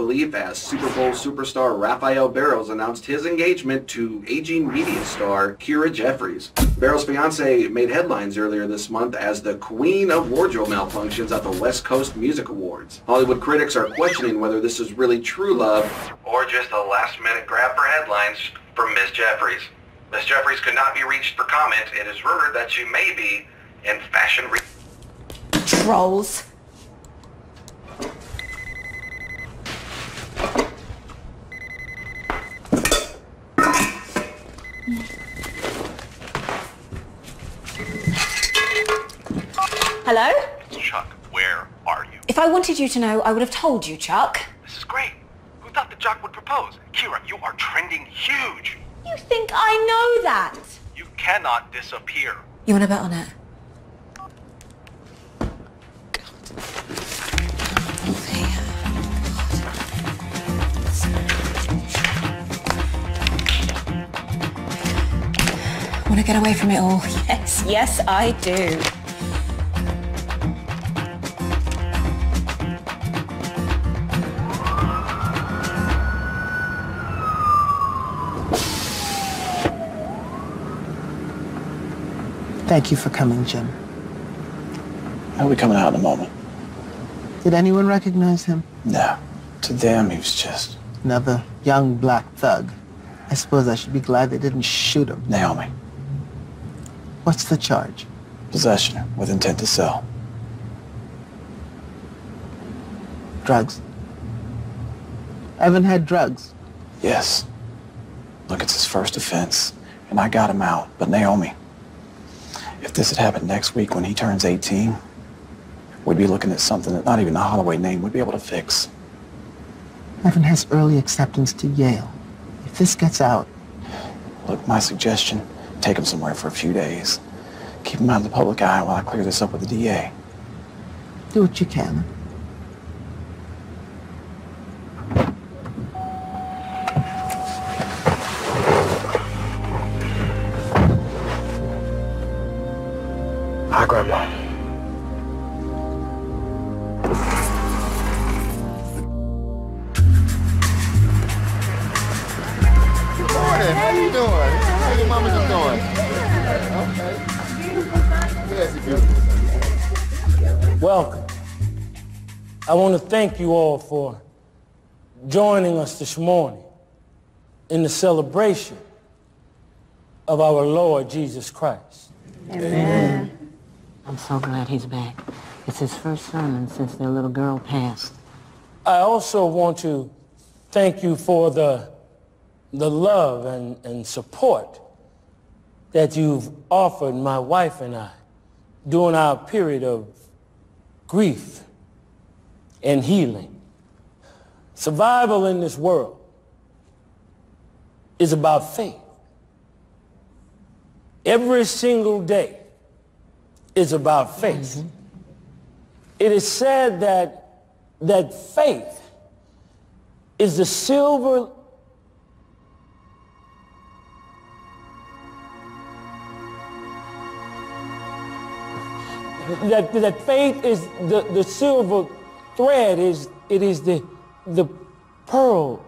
relief as Super Bowl superstar Rafael Barros announced his engagement to aging media star Kira Jeffries. Barros' fiancée made headlines earlier this month as the queen of wardrobe malfunctions at the West Coast Music Awards. Hollywood critics are questioning whether this is really true love or just a last-minute grab for headlines from Ms. Jeffries. Ms. Jeffries could not be reached for comment. It is rumored that she may be in fashion Trolls. Hello? Chuck, where are you? If I wanted you to know, I would have told you, Chuck. This is great. Who thought that Jock would propose? Kira, you are trending huge. You think I know that? You cannot disappear. You want to bet on it? Want to get away from it all? Yes, yes, I do. Thank you for coming, Jim. He'll be coming out in a moment. Did anyone recognize him? No. To them, he was just... Another young black thug. I suppose I should be glad they didn't shoot him. Naomi. What's the charge? Possession with intent to sell. Drugs. Evan had drugs. Yes. Look, it's his first offense, and I got him out. But Naomi, if this had happened next week when he turns 18, we'd be looking at something that not even the Holloway name would be able to fix. Evan has early acceptance to Yale. If this gets out... Look, my suggestion, take him somewhere for a few days. Keep him out of the public eye while I clear this up with the DA. Do what you can. Hi, Grandma. Good morning. How you doing? How your mama just doing? Okay. Yes, you're beautiful. Welcome. I want to thank you all for joining us this morning in the celebration of our Lord Jesus Christ. Amen. I'm so glad he's back. It's his first sermon since their little girl passed. I also want to thank you for the love and support that you've offered my wife and I during our period of grief and healing. Survival in this world is about faith. Every single day is about faith. Mm-hmm. It is said that faith is the silver that faith is the silver thread, it is the pearl.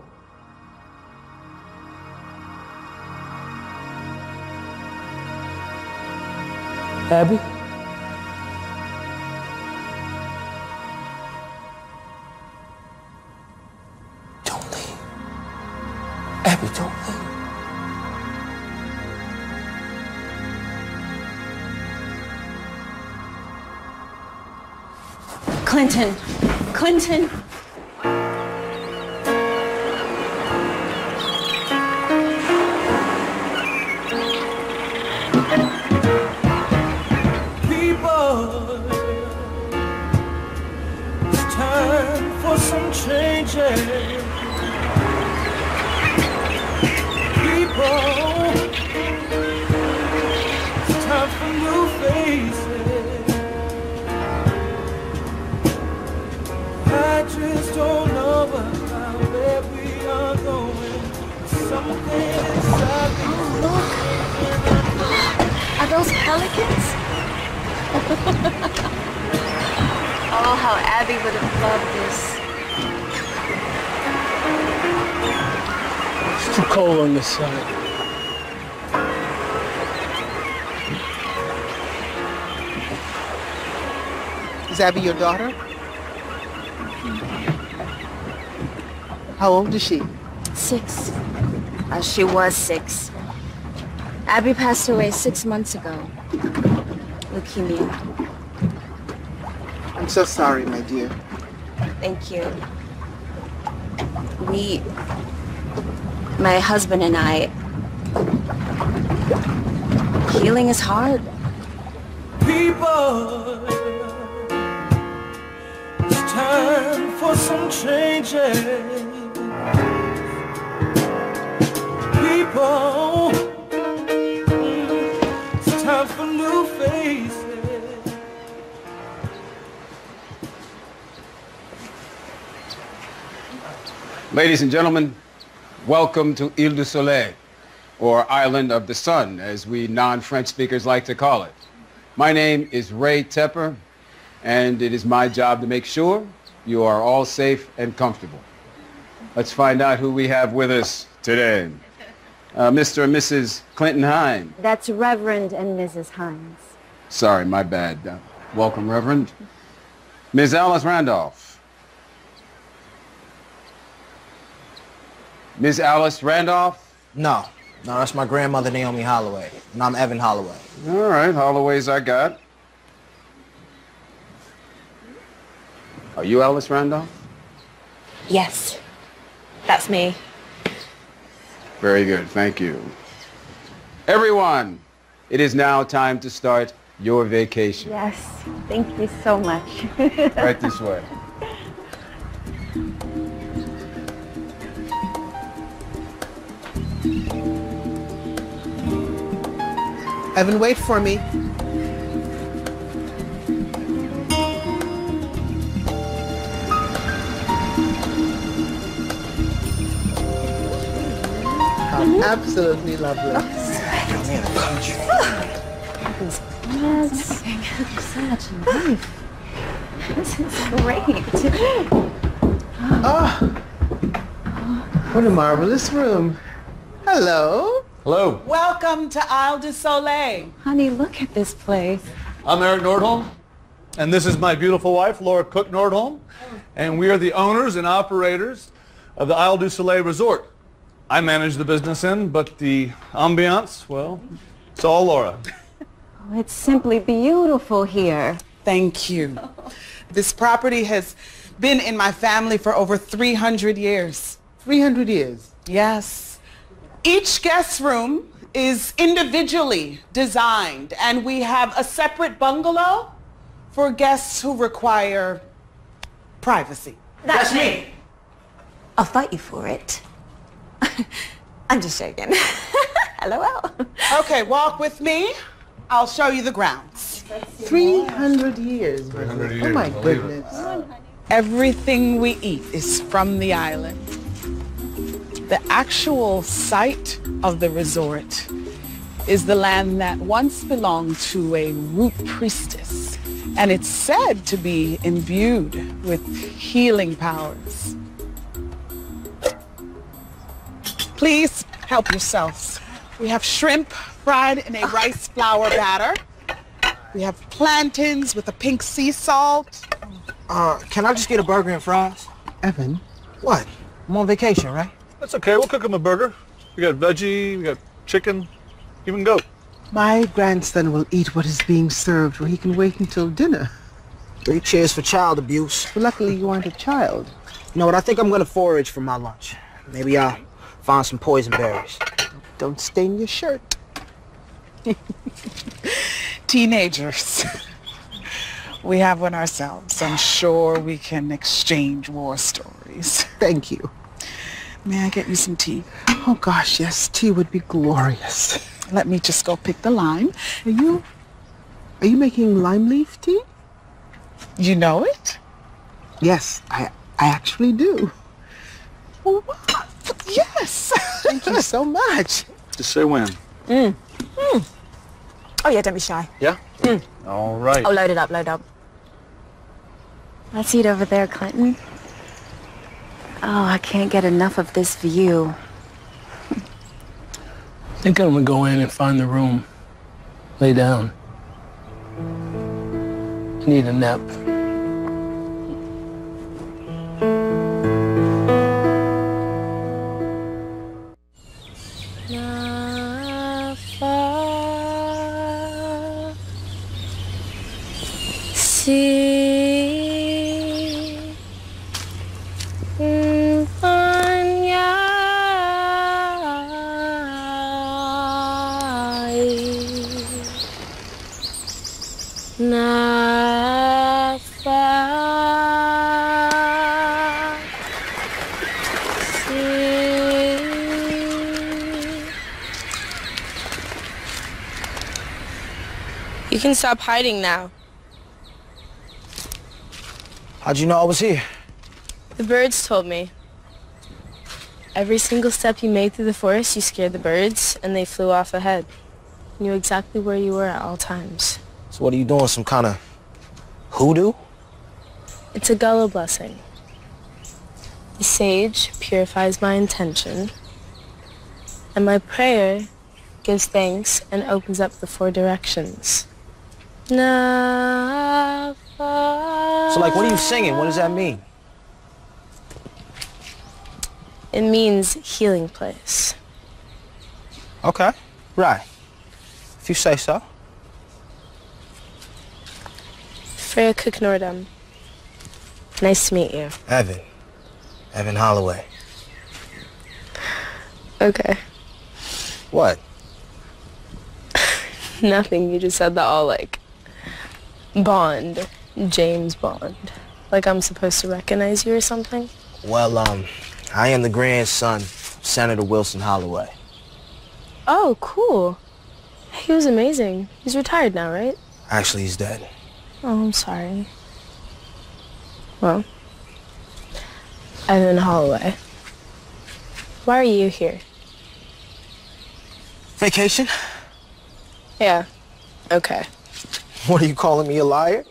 Abby? Don't leave. Abby, don't leave. Clinton. Clinton. It's time for some changes. People, it's time for new faces. I just don't know about where we are going. Something inside me. Are those pelicans? Oh, how Abby would have loved this. It's too cold on this side. Is Abby your daughter? How old is she? 6. She was 6. Abby passed away 6 months ago. Leukemia. I'm so sorry, my dear. Thank you. My husband and I, healing is hard. People, it's time for some changes. People, it's time for new faces. Ladies and gentlemen, welcome to Ile du Soleil, or Island of the Sun, as we non-French speakers like to call it. My name is Ray Tepper, and it is my job to make sure you are all safe and comfortable. Let's find out who we have with us today. Mr. and Mrs. Clinton Hines. That's Reverend and Mrs. Hines. Sorry, my bad. Welcome, Reverend. Ms. Alice Randolph. Ms. Alice Randolph? No, that's my grandmother, Naomi Holloway, and I'm Evan Holloway. All right, Holloway's I got. Are you Alice Randolph? Yes, that's me. Very good, thank you. Everyone, it is now time to start your vacation. Yes, thank you so much. Right this way. Evan, wait for me. Absolutely lovely. Such life. This is great. Oh, what a marvelous room. Hello. Hello. Welcome to Isle du Soleil. Honey, look at this place. I'm Eric Nordholm, and this is my beautiful wife, Laura Cook Nordholm, and we are the owners and operators of the Isle du Soleil Resort. I manage the business end, but the ambiance, well, it's all Laura. Oh, it's simply beautiful here. Thank you. This property has been in my family for over 300 years. 300 years? Yes. Each guest room is individually designed, and we have a separate bungalow for guests who require privacy. That's me. I'll fight you for it. I'm just joking. LOL. Okay, walk with me. I'll show you the grounds. 300 years. 300 years. Oh my goodness. Everything we eat is from the island. The actual site of the resort is the land that once belonged to a root priestess, and it's said to be imbued with healing powers. Please help yourselves. We have shrimp fried in a rice flour batter. We have plantains with a pink sea salt. Can I just get a burger and fries? Evan? What? I'm on vacation, right? That's okay, we'll cook him a burger. We got veggie, we got chicken, even goat. My grandson will eat what is being served, or he can wait until dinner. 3 cheers for child abuse. Well, luckily you aren't a child. You know what, I think I'm gonna forage for my lunch. Maybe I'll find some poison berries. Don't stain your shirt. Teenagers. We have one ourselves. I'm sure we can exchange war stories. Thank you. May I get you some tea? Oh gosh, yes, tea would be glorious. Let me just go pick the lime. Are you making lime leaf tea? You know it? Yes, I actually do. Oh, what? Yes. Thank you so much. Just say when. Oh yeah, don't be shy. Yeah? All right. Oh, load it up, load up. Let's eat over there, Clinton. Oh, I can't get enough of this view. I think I'm gonna go in and find the room. Lay down. I need a nap. You can stop hiding now. How'd you know I was here? The birds told me. Every single step you made through the forest, you scared the birds, and they flew off ahead. You knew exactly where you were at all times. So what are you doing, some kind of hoodoo? It's a gullah blessing. The sage purifies my intention, and my prayer gives thanks and opens up the 4 directions. So like, what are you singing? What does that mean? It means healing place. Okay, right. If you say so. Freya Cook Nordham. Nice to meet you. Evan Holloway. Okay. What? Nothing, you just said that all like Bond, James Bond. Like I'm supposed to recognize you or something? Well, I am the grandson of Senator Wilson Holloway. Oh, cool. He was amazing. He's retired now, right? Actually, he's dead. Oh, I'm sorry. Well, Evan Holloway. Why are you here? Vacation? Yeah. Okay. What, are you calling me a liar?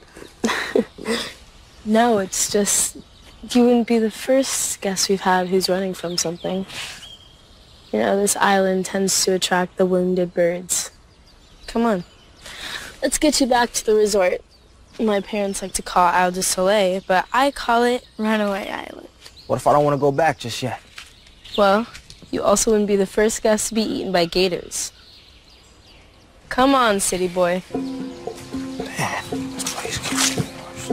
No, it's just you wouldn't be the first guest we've had who's running from something. You know, this island tends to attract the wounded birds. Come on. Let's get you back to the resort. My parents like to call Isle du Soleil, but I call it Runaway Island. What if I don't want to go back just yet? Well, you also wouldn't be the first guest to be eaten by gators. Come on, city boy. Man, this place keeps getting worse.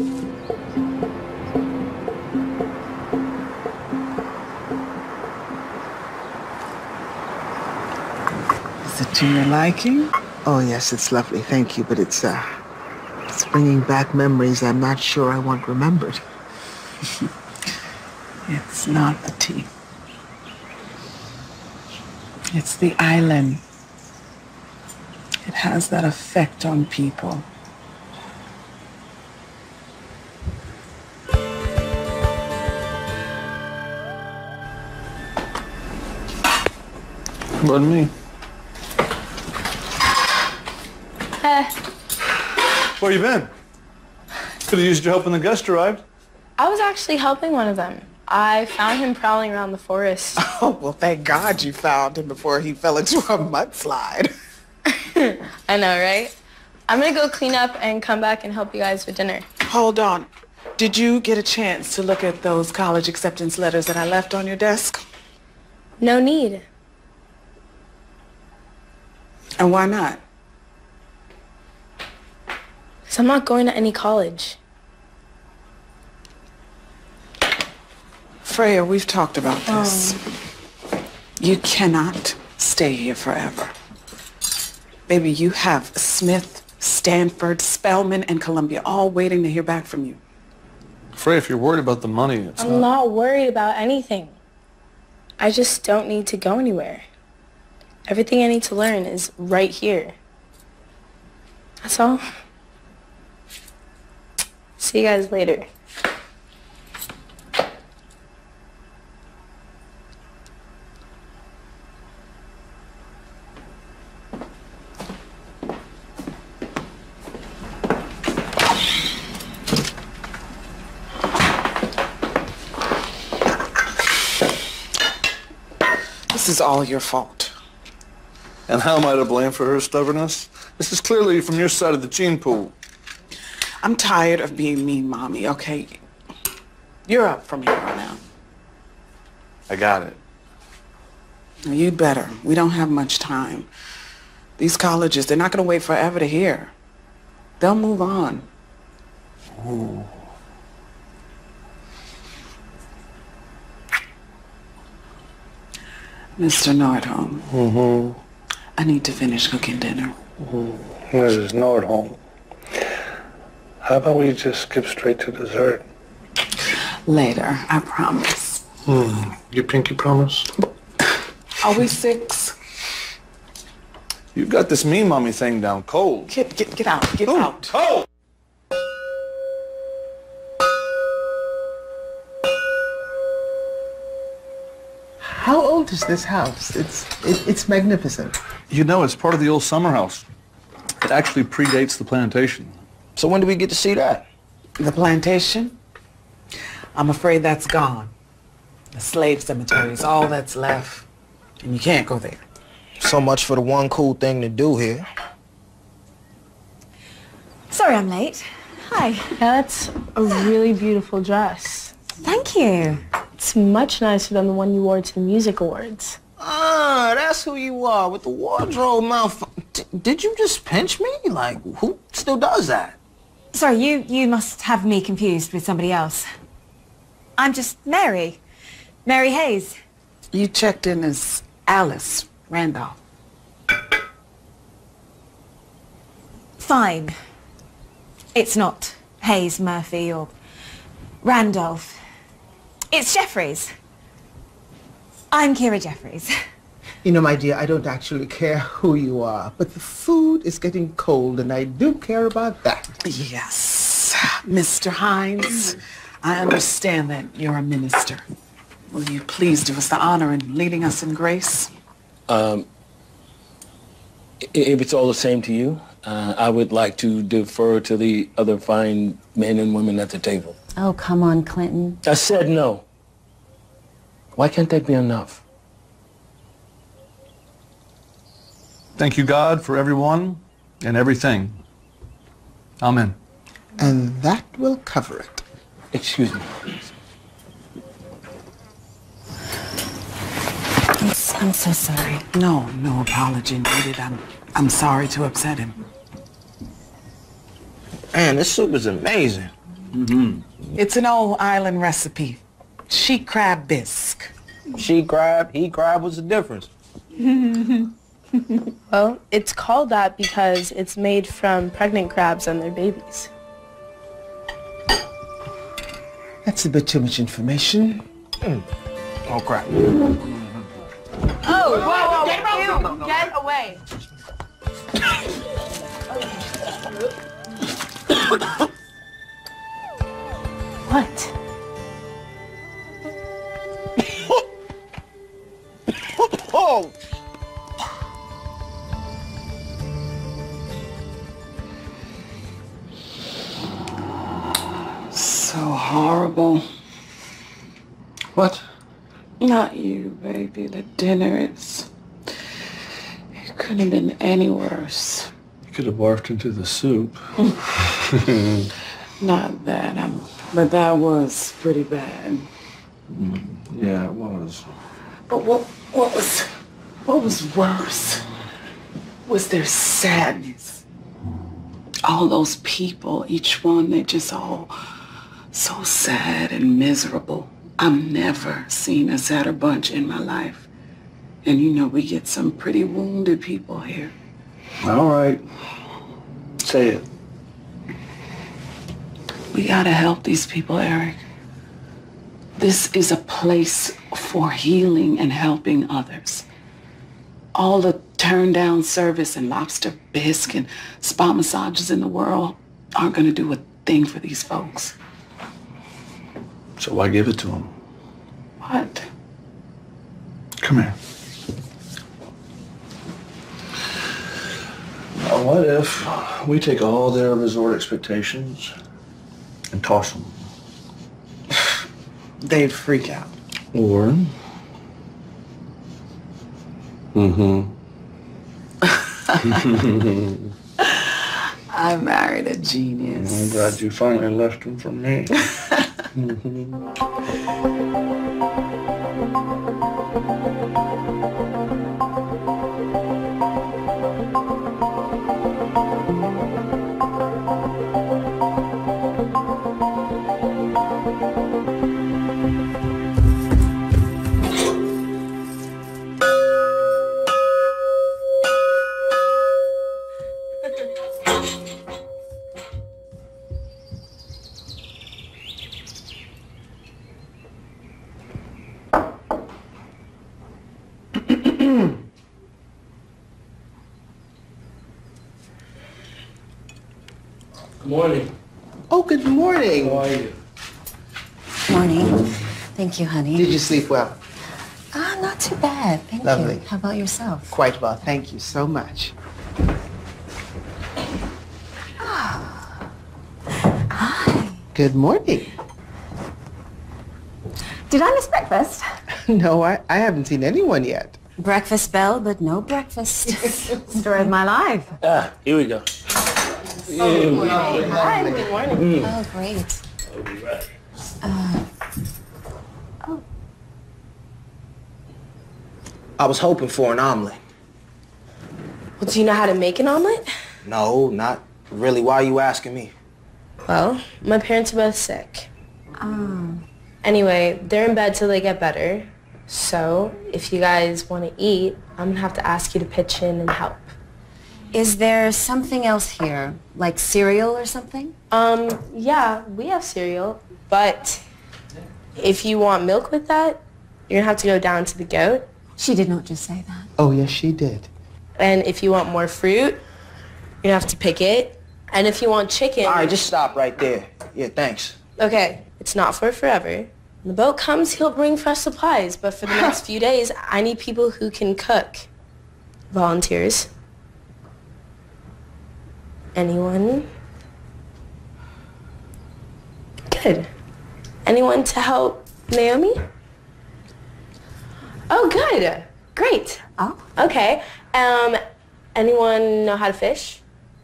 Is it to your liking? Oh, yes, it's lovely. Thank you, but it's bringing back memories I'm not sure I want remembered. It's not the tea. It's the island. It has that effect on people. About me. Where you been? Could have used your help when the guest arrived. I was actually helping one of them. I found him prowling around the forest. Oh, well, thank God you found him before he fell into a mudslide. I know, right? I'm gonna go clean up and come back and help you guys with dinner. Hold on. Did you get a chance to look at those college acceptance letters that I left on your desk? No need. And why not? Because I'm not going to any college. Freya, we've talked about this. You cannot stay here forever. Baby, you have Smith, Stanford, Spelman, and Columbia all waiting to hear back from you. Freya, if you're worried about the money, it's I'm not worried about anything. I just don't need to go anywhere. Everything I need to learn is right here. That's all. See you guys later. This is all your fault. And how am I to blame for her stubbornness? This is clearly from your side of the gene pool. I'm tired of being mean, Mommy, okay? You're up from here on out. I got it. You'd better. We don't have much time. These colleges, they're not going to wait forever to hear. They'll move on. Ooh. Mr. Nordholm. Mm-hmm. I need to finish cooking dinner. Mrs. Nordholm, how about we just skip straight to dessert? Later, I promise. You pinky promise? Are we 6? You got this mean mommy thing down cold. Get out. Get out. Oh! How old is this house? It's magnificent. You know, it's part of the old summer house. It actually predates the plantation. So when do we get to see that? The plantation? I'm afraid that's gone. The slave cemetery is all that's left. And you can't go there. So much for the one cool thing to do here. Sorry I'm late. Hi. That's a really beautiful dress. Thank you. It's much nicer than the one you wore to the music awards. Ah, that's who you are with the wardrobe mouth. Did you just pinch me? Like, who still does that? Sorry, you must have me confused with somebody else. I'm just Mary. Mary Hayes. You checked in as Alice Randolph. Fine. It's not Hayes, Murphy, or Randolph. It's Jeffries. I'm Kira Jeffries. You know, my dear, I don't actually care who you are, but the food is getting cold, and I do care about that. Yes. Mr. Hines, I understand that you're a minister. Will you please do us the honor in leading us in grace? If it's all the same to you, I would like to defer to the other fine men and women at the table. Oh, come on, Clinton. I said no. Why can't that be enough? Thank you, God, for everyone and everything. Amen. And that will cover it. Excuse me. I'm so sorry. No apology needed. I'm sorry to upset him. Man, this soup is amazing. It's an old island recipe. She crab bisque. She crab, he crab, what's the difference? Well, it's called that because it's made from pregnant crabs and their babies. That's a bit too much information. Oh, crap. Oh, whoa, get away. What? Oh! So horrible. What? Not you, baby. The dinner is... It couldn't have been any worse. You could have barfed into the soup. Not that. But that was pretty bad. Yeah, it was. But what was worse was their sadness. All those people, each one, they just all so sad and miserable. I've never seen a sadder bunch in my life. And you know, we get some pretty wounded people here. All right. Say it. We gotta help these people, Eric. This is a place for healing and helping others. All the turn-down service and lobster bisque and spa massages in the world aren't gonna do a thing for these folks. So why give it to them? What? Come here. Now, what if we take all their resort expectations and toss them? They'd freak out. Or, I married a genius. I'm glad you finally left him for me. Good morning. Oh, good morning. How are you? Morning. Thank you, honey. Did you sleep well? Not too bad. Thank Lovely. you. How about yourself? Quite well, thank you so much. Hi. Good morning. Did I miss breakfast? No, I haven't seen anyone yet. Breakfast bell, but no breakfast. Story of my life. Here we go. Good morning. Hi. Good morning. Oh, great. I'll be right. I was hoping for an omelet. Well, do you know how to make an omelet? No, not really. Why are you asking me? Well, my parents are both sick. Anyway, they're in bed till they get better. So, if you guys want to eat, I'm gonna have to ask you to pitch in and help. Is there something else here? Like cereal or something? Yeah, we have cereal, but if you want milk with that, you're gonna have to go down to the goat. She did not just say that. Oh, yes, she did. And if you want more fruit, you're gonna have to pick it. And if you want chicken... All right, just stop right there. Yeah, thanks. Okay, it's not for forever. When the boat comes, he'll bring fresh supplies, but for the next few days, I need people who can cook. Volunteers. Anyone? Good. Anyone to help Naomi? Oh, good. Great. Oh. Okay. Anyone know how to fish?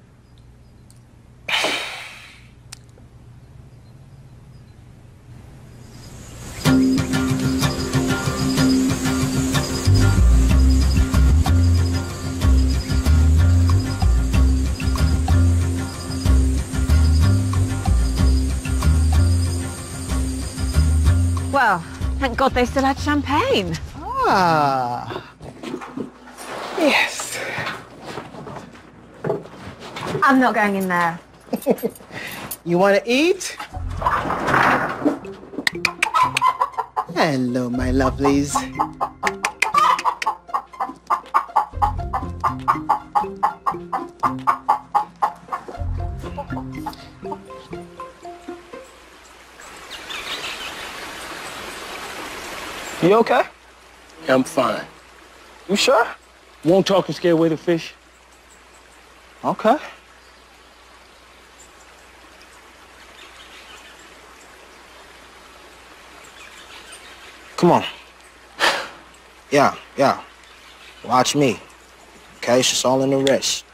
Well, thank God they still had champagne. Ah. Yes. I'm not going in there. You want to eat? Hello, my lovelies. You okay? Yeah, I'm fine. You sure? Won't talk and scare away the fish? Okay. Come on. Yeah. Watch me. Okay, it's just all in the wrist.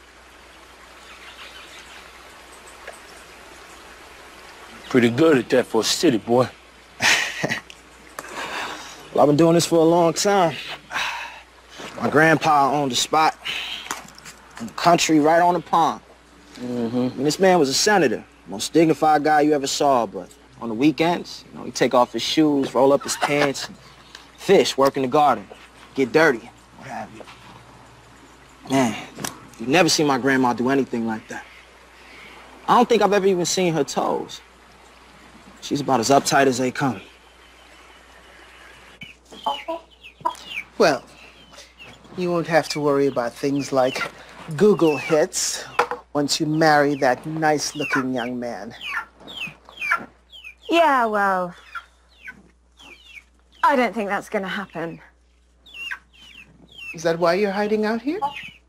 Pretty good at that for a city boy. Well, I've been doing this for a long time. My grandpa owned a spot in the country right on the pond. And this man was a senator, most dignified guy you ever saw, but on the weekends, he'd take off his shoes, roll up his pants, and fish, work in the garden, get dirty, what have you. Man, you've never seen my grandma do anything like that. I don't think I've ever even seen her toes. She's about as uptight as they come. Well, you won't have to worry about things like Google hits once you marry that nice-looking young man. Yeah, well, I don't think that's going to happen. Is that why you're hiding out here?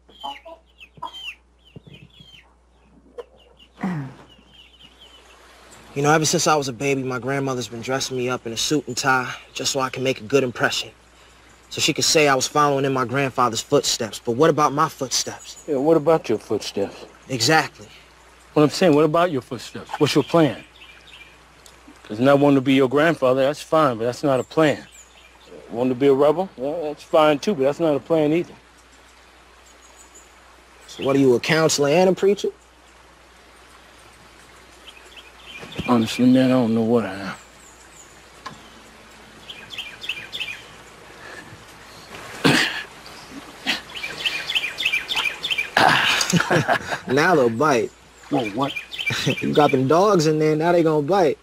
You know, ever since I was a baby, my grandmother's been dressing me up in a suit and tie just so I can make a good impression. so she could say I was following in my grandfather's footsteps. But what about my footsteps? Yeah, what about your footsteps? Exactly. What I'm saying, what about your footsteps? What's your plan? Because not wanting to be your grandfather, that's fine, but that's not a plan. Wanting to be a rebel? Well, that's fine too, but that's not a plan either. So what are you, a counselor and a preacher? Honestly, man, I don't know what I am. Now they'll bite. Whoa, what? You got them dogs in there, now they gonna bite.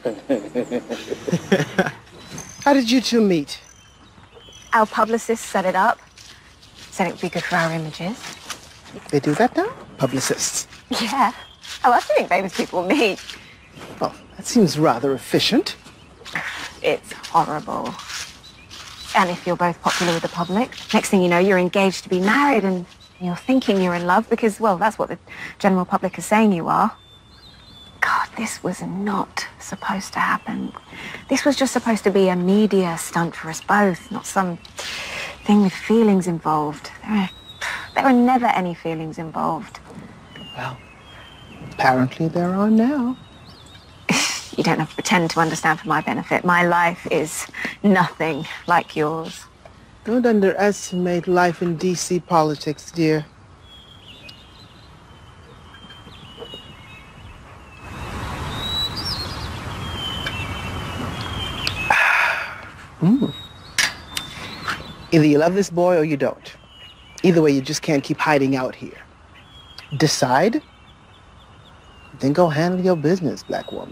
How did you two meet? Our publicist set it up. Said it would be good for our images. They do that now? Publicists. Yeah. Oh, that's doing famous people meet. Oh, that seems rather efficient. It's horrible. And if you're both popular with the public, next thing you know, you're engaged to be married and you're thinking you're in love because, well, that's what the general public is saying you are. God, this was not supposed to happen. This was just supposed to be a media stunt for us both, not some thing with feelings involved. There are never any feelings involved. Well, apparently there are now. You don't have to pretend to understand for my benefit. My life is nothing like yours. Don't underestimate life in D.C. politics, dear. Either you love this boy or you don't. Either way, you just can't keep hiding out here. Decide, then go handle your business, black woman.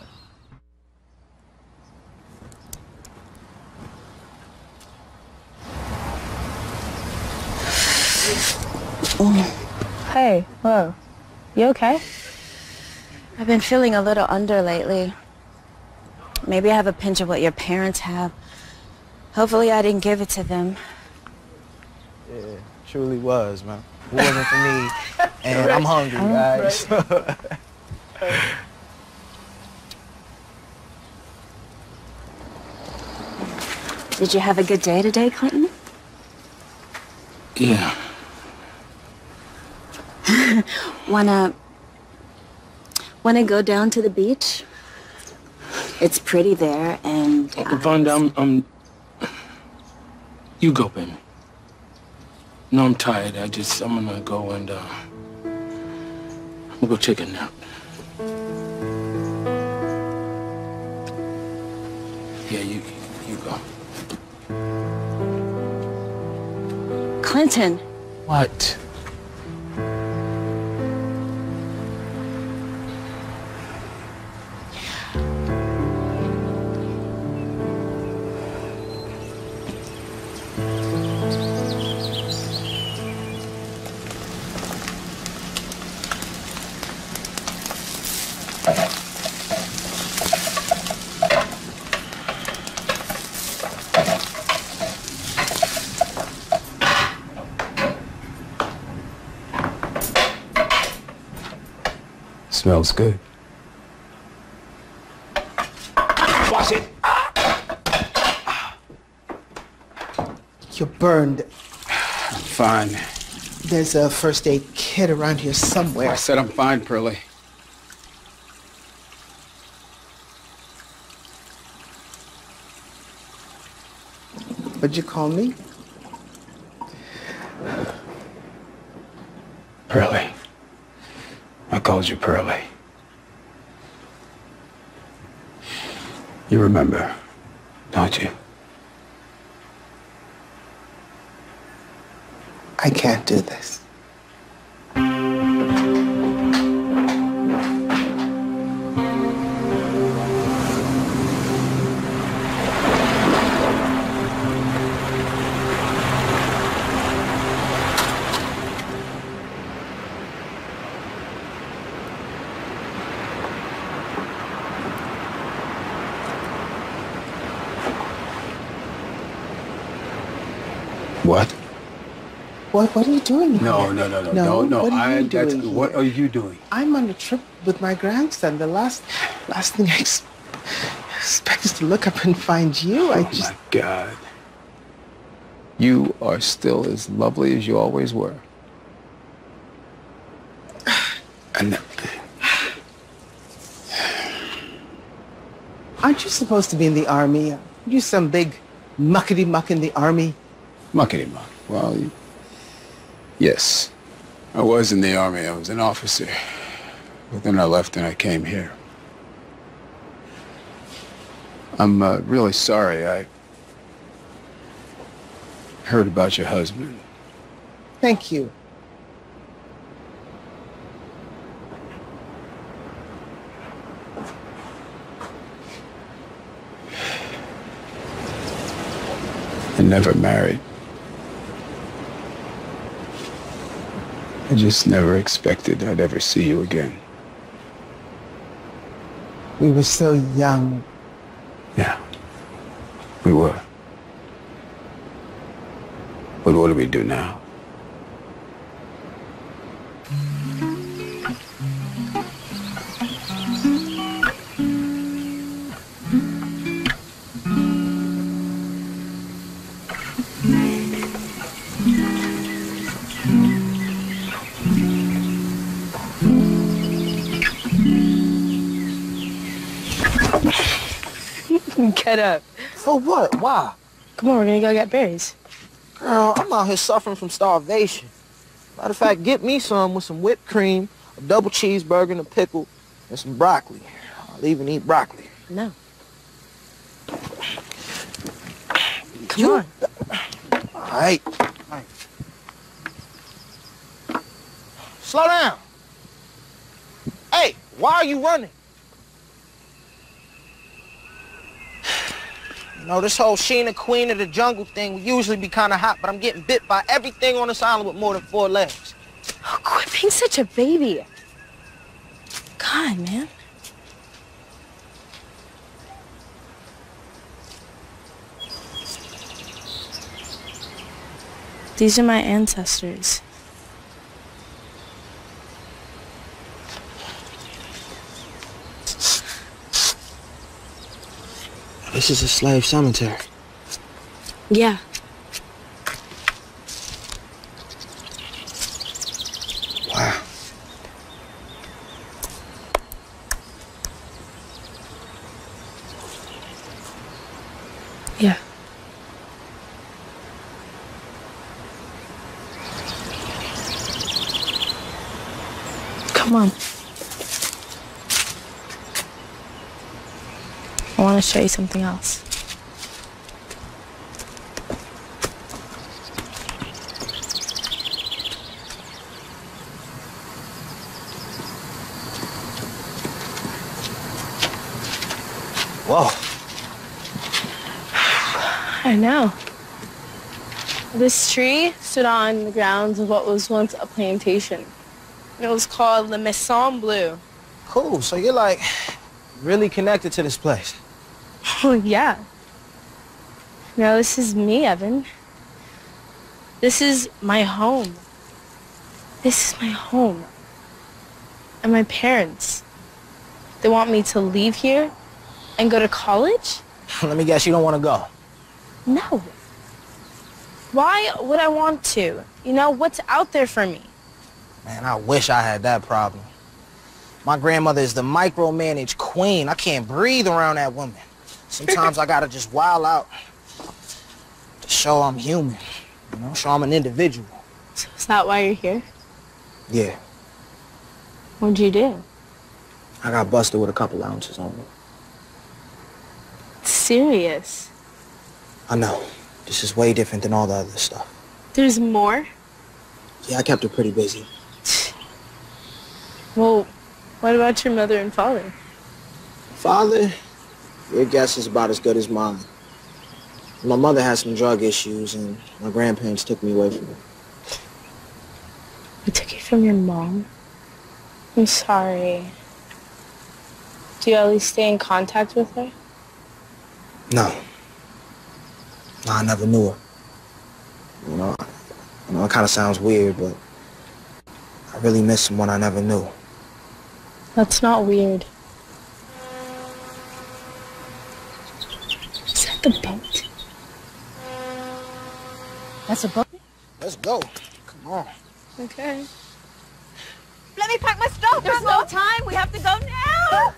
Hey, whoa. You okay? I've been feeling a little under lately. Maybe I have a pinch of what your parents have. Hopefully I didn't give it to them. Yeah, truly was, man. It wasn't for me, and I'm hungry, guys. Did you have a good day today, Clinton? Yeah. Wanna go down to the beach? It's pretty there, and Vonda, you go, baby. No, I'm tired. I'm gonna go and we'll go take a nap. Yeah, you go. Clinton. What? Smells good. Wash it. You're burned. I'm fine. There's a first aid kit around here somewhere. I said I'm fine, Pearlie. What'd you call me? Pearlie. I called you Pearlie. You remember, don't you? I can't do this. What? What are you doing here? No. What are you doing here? What are you doing? I'm on a trip with my grandson. The last thing I expect is to look up and find you. Oh my God. You are still as lovely as you always were. And Aren't you supposed to be in the army? You some big muckety-muck in the army? Muckety-muck. Well, yes. I was in the army. I was an officer. But then I left and I came here. I'm really sorry. I heard about your husband. Thank you. I never married. I just never expected I'd ever see you again. We were so young. Yeah, we were. But what do we do now? Get up. For what? Why? Come on, we're gonna go get berries. Girl, I'm out here suffering from starvation. Matter of fact, get me some with some whipped cream, a double cheeseburger and a pickle, and some broccoli. I'll even eat broccoli. No. Come on. All right. Slow down. Hey, why are you running? You know, this whole Sheena Queen of the Jungle thing would usually be kind of hot, but I'm getting bit by everything on this island with more than 4 legs. Oh, quit being such a baby. God, man. These are my ancestors. This is a slave cemetery. Yeah. Wow. Yeah. Come on. I want to show you something else. Whoa. I know. This tree stood on the grounds of what was once a plantation. It was called Le Maison Bleue. Cool, so you're like really connected to this place. Oh, yeah. Now, this is me, Evan. This is my home. This is my home. And my parents. They want me to leave here and go to college? Let me guess, you don't want to go? No. Why would I want to? You know, what's out there for me? Man, I wish I had that problem. My grandmother is the micromanaged queen. I can't breathe around that woman. Sometimes I gotta just wild out to show I'm human, you know, show I'm an individual. So is that why you're here? Yeah, What'd you do? I got busted with a couple ounces on me. Serious? I know. This is way different than all the other stuff. There's more? Yeah, I kept her pretty busy. Well, what about your mother and father? Father, your guess is about as good as mine. My mother had some drug issues, and my grandparents took me away from her. I took you from your mom? I'm sorry. Do you at least stay in contact with her? No. No, I never knew her. You know it kind of sounds weird, but I really miss someone I never knew. That's not weird. Is that the boat? That's a book? Let's go. Come on. Okay. Let me pack my stuff. There's no time. We have to go now.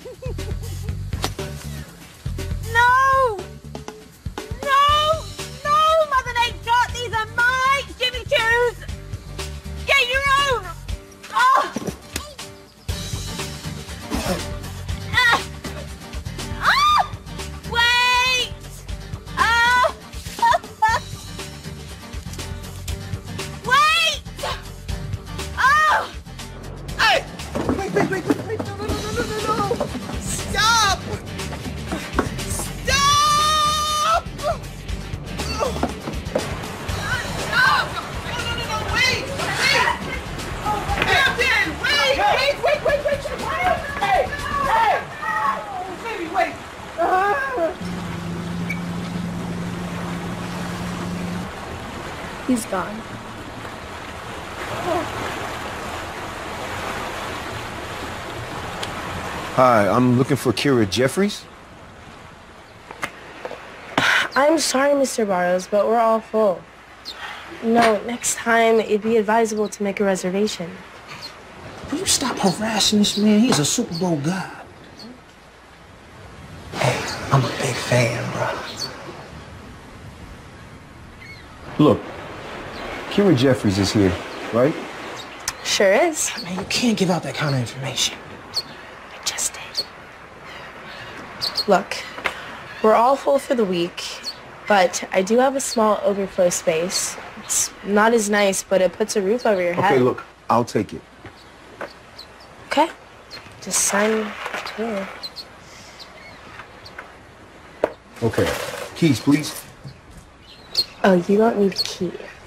No! No! No, Mother Nature! These are my Jimmy Choos! Get your own! Oh! Wait! Wait! Oh! Hey! Wait, no. Stop! Stop! Stop! No, wait! Captain, wait! Hey! Baby, wait! He's gone. Hi, I'm looking for Kira Jeffries. I'm sorry, Mr. Barrows, but we're all full. No, next time it'd be advisable to make a reservation. Will you stop harassing this man? He's a Super Bowl god. Hey, I'm a big fan, bro. Look, Kira Jeffries is here, right? Sure is. Man, you can't give out that kind of information. I just did. Look, we're all full for the week, but I do have a small overflow space. It's not as nice, but it puts a roof over your head. Okay, look, I'll take it. Okay. Just sign here. Okay. Keys, please. Oh, you don't need a key.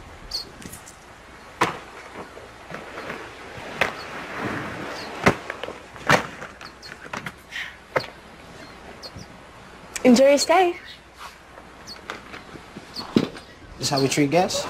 Enjoy your stay. This how we treat guests?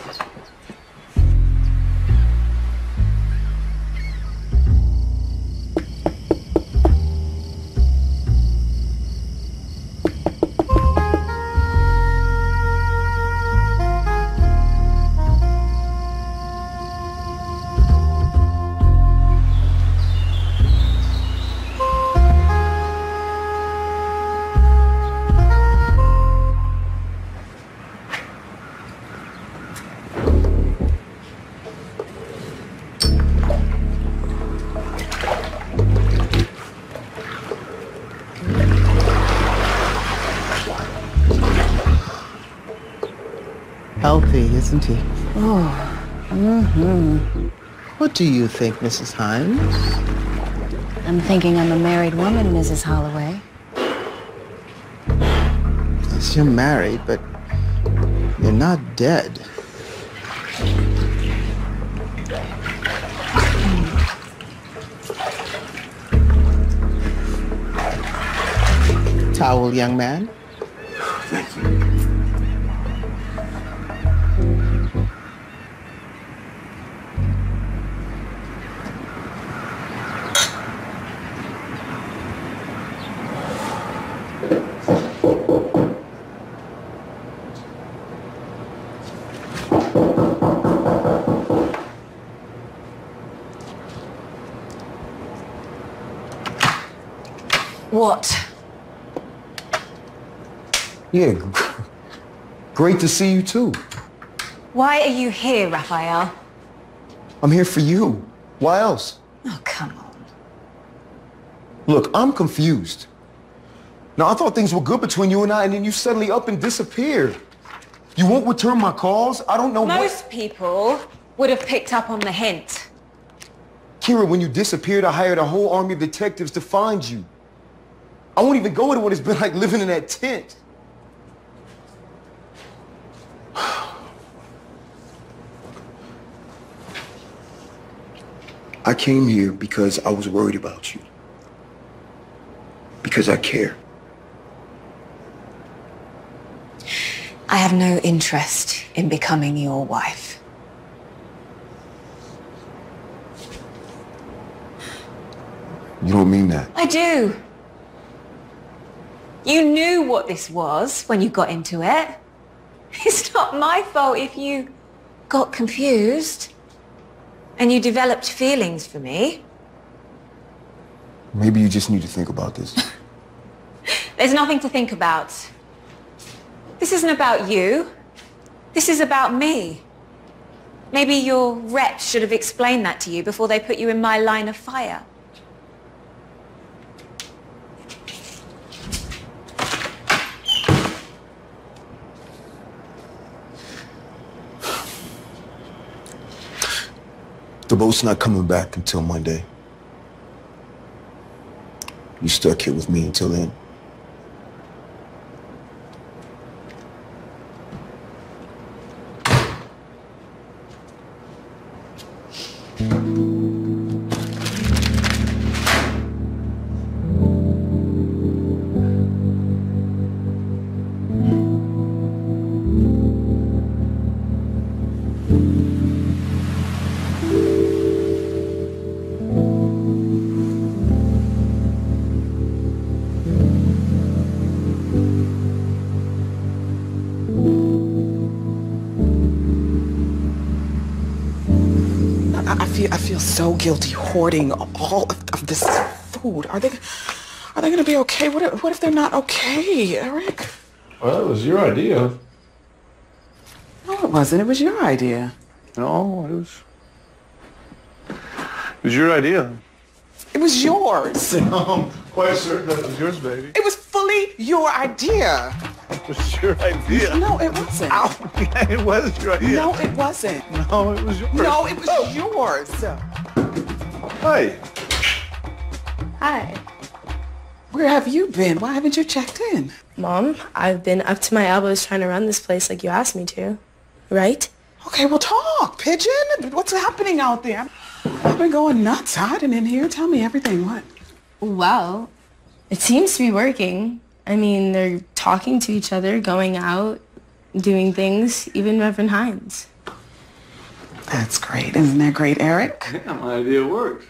Healthy, isn't he? Oh. What do you think, Mrs. Hines? I'm thinking I'm a married woman, Mrs. Holloway. Yes, you're married, but you're not dead. Towel, young man. Thank you. What? Yeah, great to see you too. Why are you here, Raphael? I'm here for you. Why else? Oh, come on. Look, I'm confused. Now, I thought things were good between you and I, and then you suddenly up and disappeared. You won't return my calls? I don't know what... Most people would have picked up on the hint. Kira, when you disappeared, I hired a whole army of detectives to find you. I won't even go into what it's been like living in that tent. I came here because I was worried about you. Because I care. I have no interest in becoming your wife. You don't mean that. I do. You knew what this was when you got into it. It's not my fault if you got confused and you developed feelings for me. Maybe you just need to think about this. There's nothing to think about. This isn't about you. This is about me. Maybe your rep should have explained that to you before they put you in my line of fire. The boat's not coming back until Monday. You stuck here with me until then. I feel so guilty hoarding all of this food. Are they going to be okay? What if they're not okay, Eric? Well, it was your idea. No, it wasn't. It was your idea. No, it was your idea. It was yours. I'm quite certain that it was yours, baby. It was fully your idea. It was your idea. No, it wasn't. Ow. It was your idea. No, it wasn't. No, it was yours. No, it was yours. Hi. Hi. Where have you been? Why haven't you checked in? Mom, I've been up to my elbows trying to run this place like you asked me to. Right? Okay, well, talk, Pigeon. What's happening out there? I've been going nuts hiding in here. Tell me everything. What? Well, it seems to be working. I mean, they're talking to each other, going out, doing things, even Reverend Hines. That's great. Isn't that great, Eric? Yeah, my idea worked.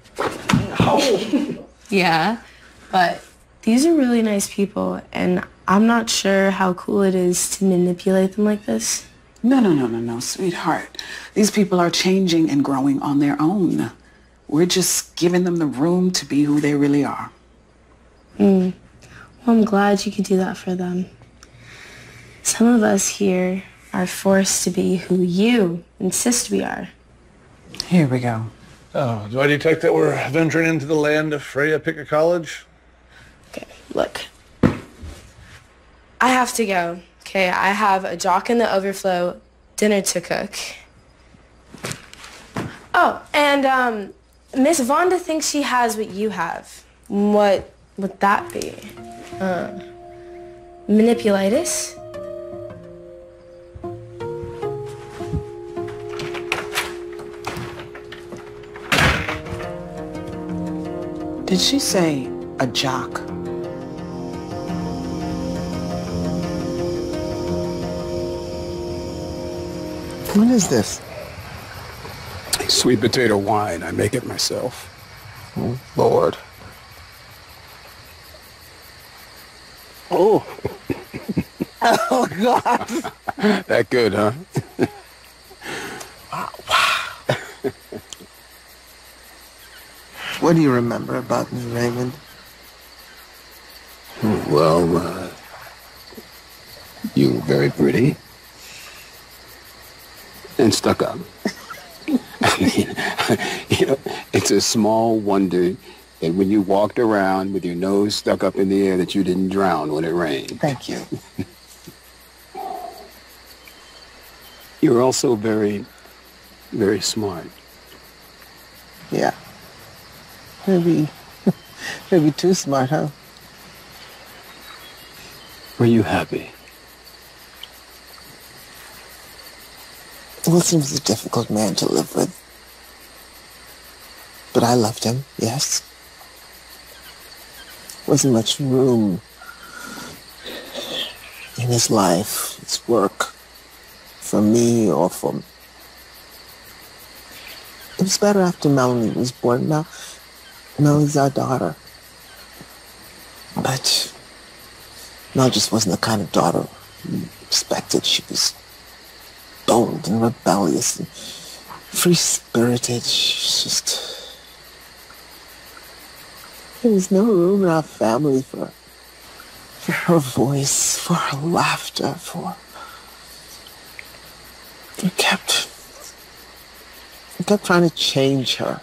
Yeah, but these are really nice people, and I'm not sure how cool it is to manipulate them like this. No, sweetheart. These people are changing and growing on their own. We're just giving them the room to be who they really are. Well, I'm glad you could do that for them. Some of us here are forced to be who you insist we are. Here we go. Oh, do I detect that we're venturing into the land of Freya Picker College? Okay, look. I have to go. Okay, I have a Jock in the Overflow dinner to cook. Oh, and Miss Vonda thinks she has what you have. What would that be? Manipulitis? Did she say a jock? What is this? Sweet potato wine. I make it myself. Oh, Lord. Oh. Oh, God. That good, huh? Wow. What do you remember about me, Raymond? Well, you were very pretty. And stuck up. I mean, it's a small wonder that when you walked around with your nose stuck up in the air that you didn't drown when it rained. Thank you. You were also very, very smart. Yeah. Maybe too smart, huh? Were you happy? Wilson was a difficult man to live with. But I loved him, yes. Wasn't much room in his life, his work, for me or for... It was better after Melanie was born. Now, Melanie's our daughter. But Mel just wasn't the kind of daughter expected. She was bold and rebellious and free-spirited. She's just... There was no room in our family for her voice, for her laughter, for... We kept trying to change her.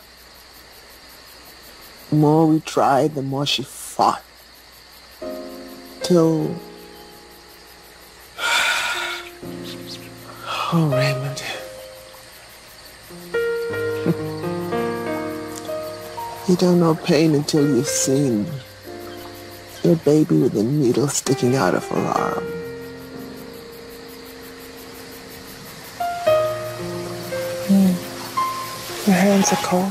The more we tried, the more she fought. Till... Oh, Raymond. You don't know pain until you've seen your baby with a needle sticking out of her arm. Your hands are cold.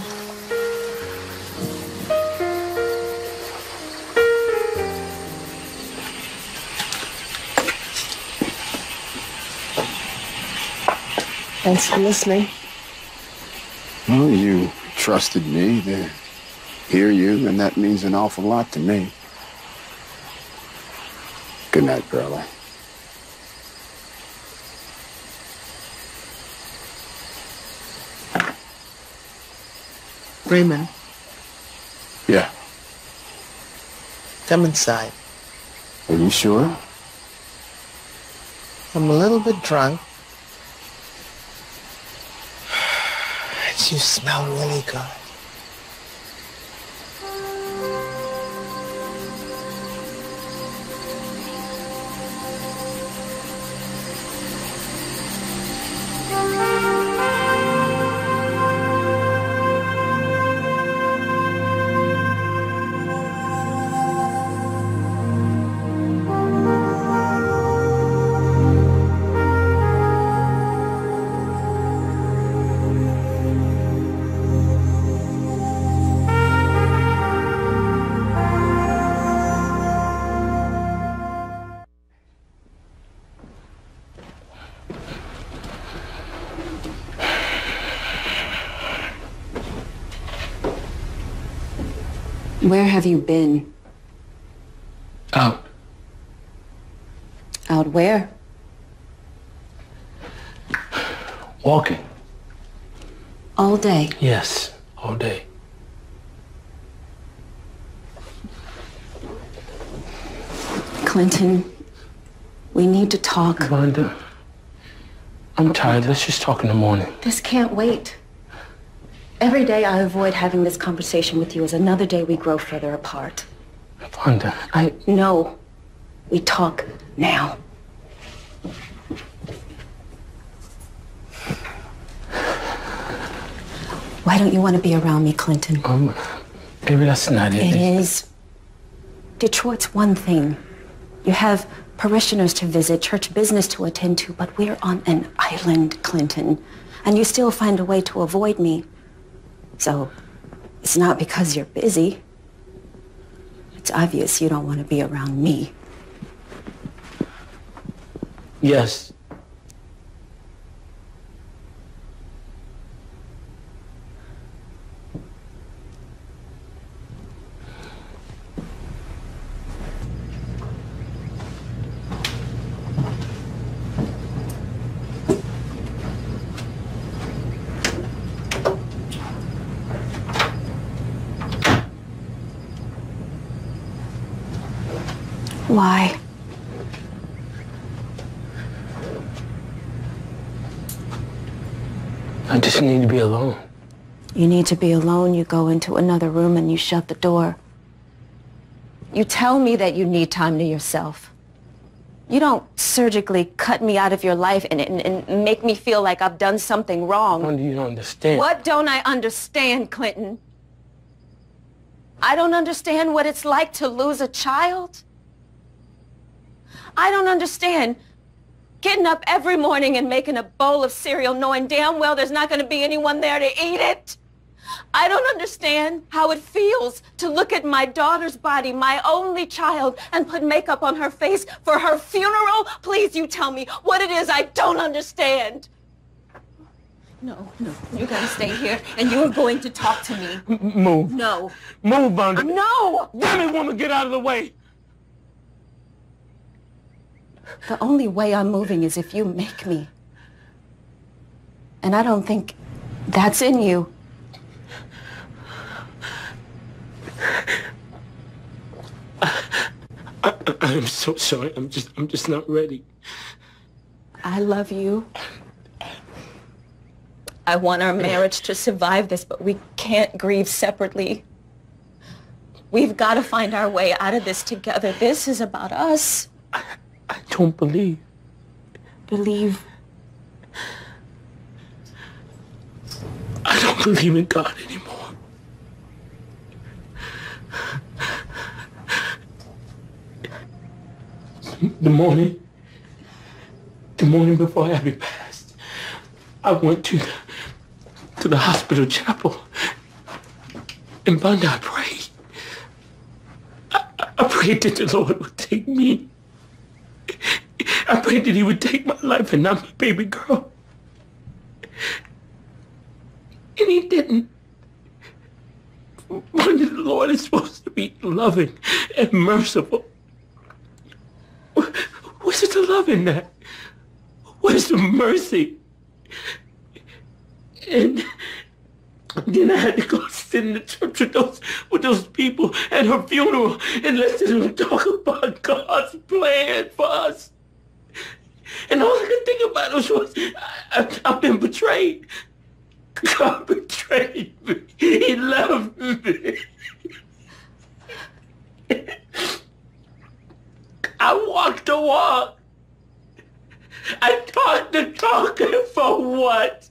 Thanks for listening. Well, you trusted me to hear you, and that means an awful lot to me. Good night, girlie. Raymond, Yeah. come inside. Are you sure? I'm a little bit drunk. And you smell really good. Where have you been? Out. Out where? Walking. All day. Yes, all day. Clinton, we need to talk. Wanda, I'm tired. Let's just talk in the morning. This can't wait. Every day I avoid having this conversation with you is another day we grow further apart. Wanda, No. We talk now. Why don't you want to be around me, Clinton? Maybe that's not it. It is. Detroit's one thing. You have parishioners to visit, church business to attend to, but we're on an island, Clinton. And you still find a way to avoid me. So, it's not because you're busy. It's obvious you don't want to be around me. Yes. Why? I just need to be alone. You need to be alone, you go into another room and you shut the door. You tell me that you need time to yourself. You don't surgically cut me out of your life and make me feel like I've done something wrong. Wanda, you don't understand. What don't I understand, Clinton? I don't understand what it's like to lose a child. I don't understand getting up every morning and making a bowl of cereal knowing damn well there's not going to be anyone there to eat it. I don't understand how it feels to look at my daughter's body, my only child, and put makeup on her face for her funeral. Please, you tell me what it is I don't understand. No, you're going to stay here and you're going to talk to me. Move. No. Move, Wanda. No! Damn it, woman, get out of the way. The only way I'm moving is if you make me. And I don't think that's in you. I'm so sorry. I'm just not ready. I love you. I want our marriage to survive this, but we can't grieve separately. We've got to find our way out of this together. This is about us. I don't believe. Believe. I don't believe in God anymore. The morning before Abby passed, I went to the hospital chapel in Bondi. I prayed. I prayed that the Lord would take me. I prayed that he would take my life and not my baby girl. And he didn't. One, the Lord is supposed to be loving and merciful. Where's the love in that? Where's the mercy? And then I had to go sit in the church with those people at her funeral and listen to them talk about God's plan for us. And all I could think about was I've been betrayed. God betrayed me. He loved me. I walked the walk. I talked the talk, and for what?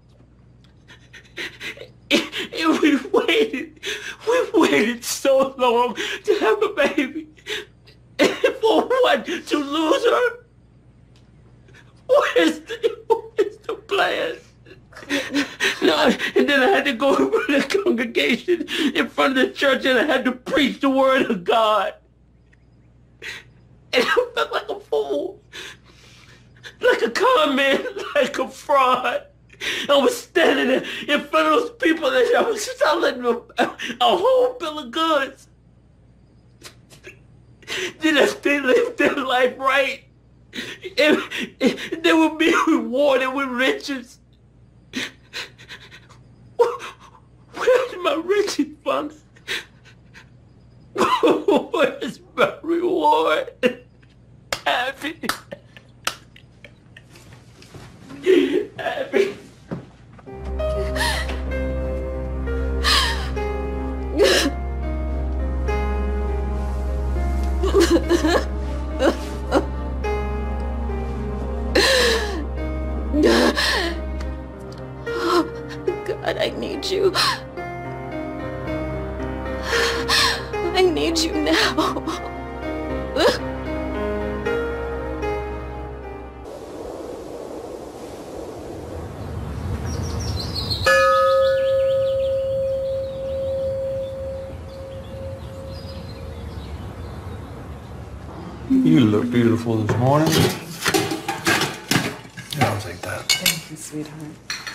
We waited so long to have a baby. And for what? To lose her? Where's the plan? No, and then I had to go in front of the congregation, in front of the church, and I had to preach the word of God. And I felt like a fool, like a con man, like a fraud. I was standing there in front of those people and I was selling them a whole bill of goods. Then if they lived their life right, they would be rewarded with riches. Where's my riches, Father? Where's my reward? Happy. Happy. God, I need you. I need you now. You look beautiful this morning. Yeah, I'll take that. Thank you, sweetheart.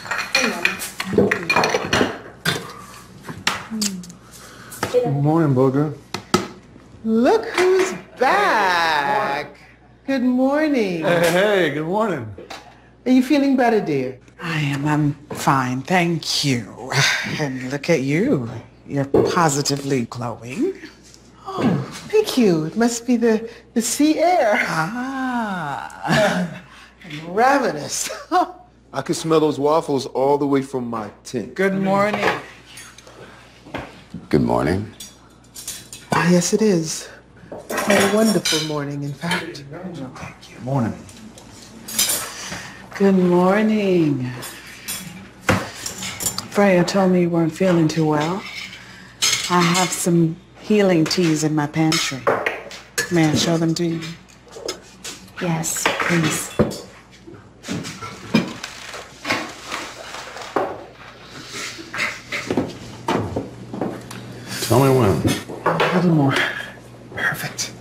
Good morning, Booger. Look who's back. Good morning. Hey, good morning. Are you feeling better, dear? I am. I'm fine, thank you. And look at you. You're positively glowing. Oh, thank you. It must be the sea air. Ah. Ravenous. I can smell those waffles all the way from my tent. Good morning. Good morning. Ah, yes, it is. Quite a wonderful morning, in fact. Thank you. Morning. Good morning. Freya told me you weren't feeling too well. I have some healing teas in my pantry. May I show them to you? Yes, please. Tell me when. A little more. Perfect.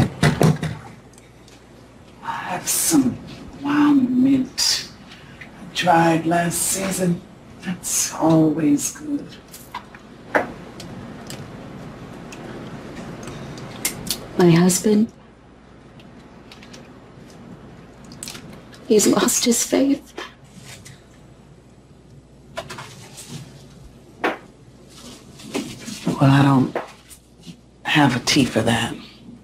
I have some wild mint I tried last season. That's always good. My husband, He's lost his faith. Well, I don't have a tea for that.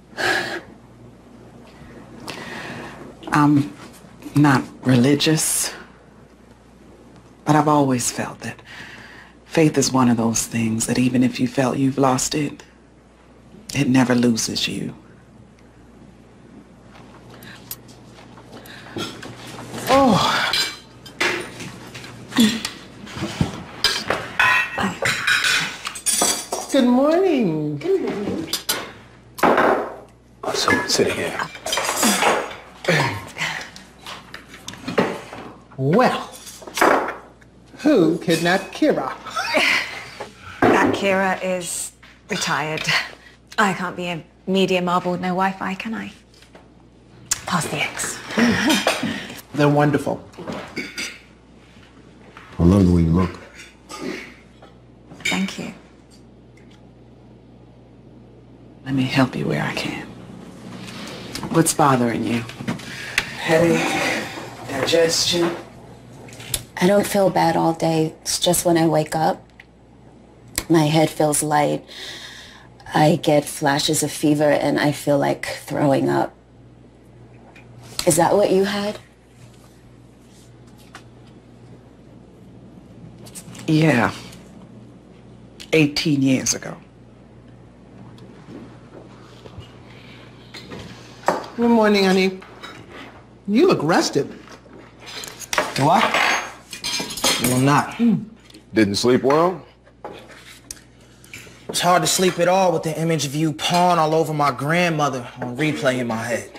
I'm not religious, but I've always felt that faith is one of those things that even if you felt you've lost it, it never loses you. Oh. Good morning. Good morning. So, sit here. Well, who kidnapped Kira? That Kira is retired. I can't be a media marble with no Wi-Fi, can I? Pass the X. They're wonderful. I love the way you look. Thank you. Let me help you where I can. What's bothering you? Headache? Digestion? I don't feel bad all day. It's just when I wake up, my head feels light. I get flashes of fever and I feel like throwing up. Is that what you had? Yeah. 18 years ago. Good morning, honey. You look rested. Do I? Well, I'm not. Didn't sleep well? It's hard to sleep at all with the image of you pawing all over my grandmother on replay in my head.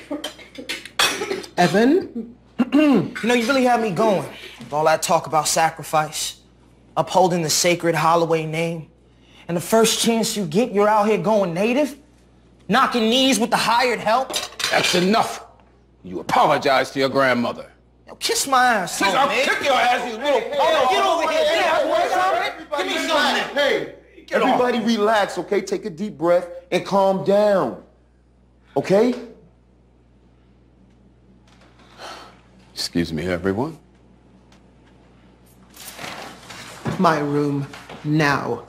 Evan? You know, you really have me going with all that talk about sacrifice, upholding the sacred Holloway name. And the first chance you get, you're out here going native, knocking knees with the hired help. That's enough. You apologize to your grandmother. Yo, kiss my ass, son, I'll man. kick your ass, you little... Get over here. Give me some. Hey, everybody relax, okay? Take a deep breath and calm down. Okay? Excuse me, everyone. My room now.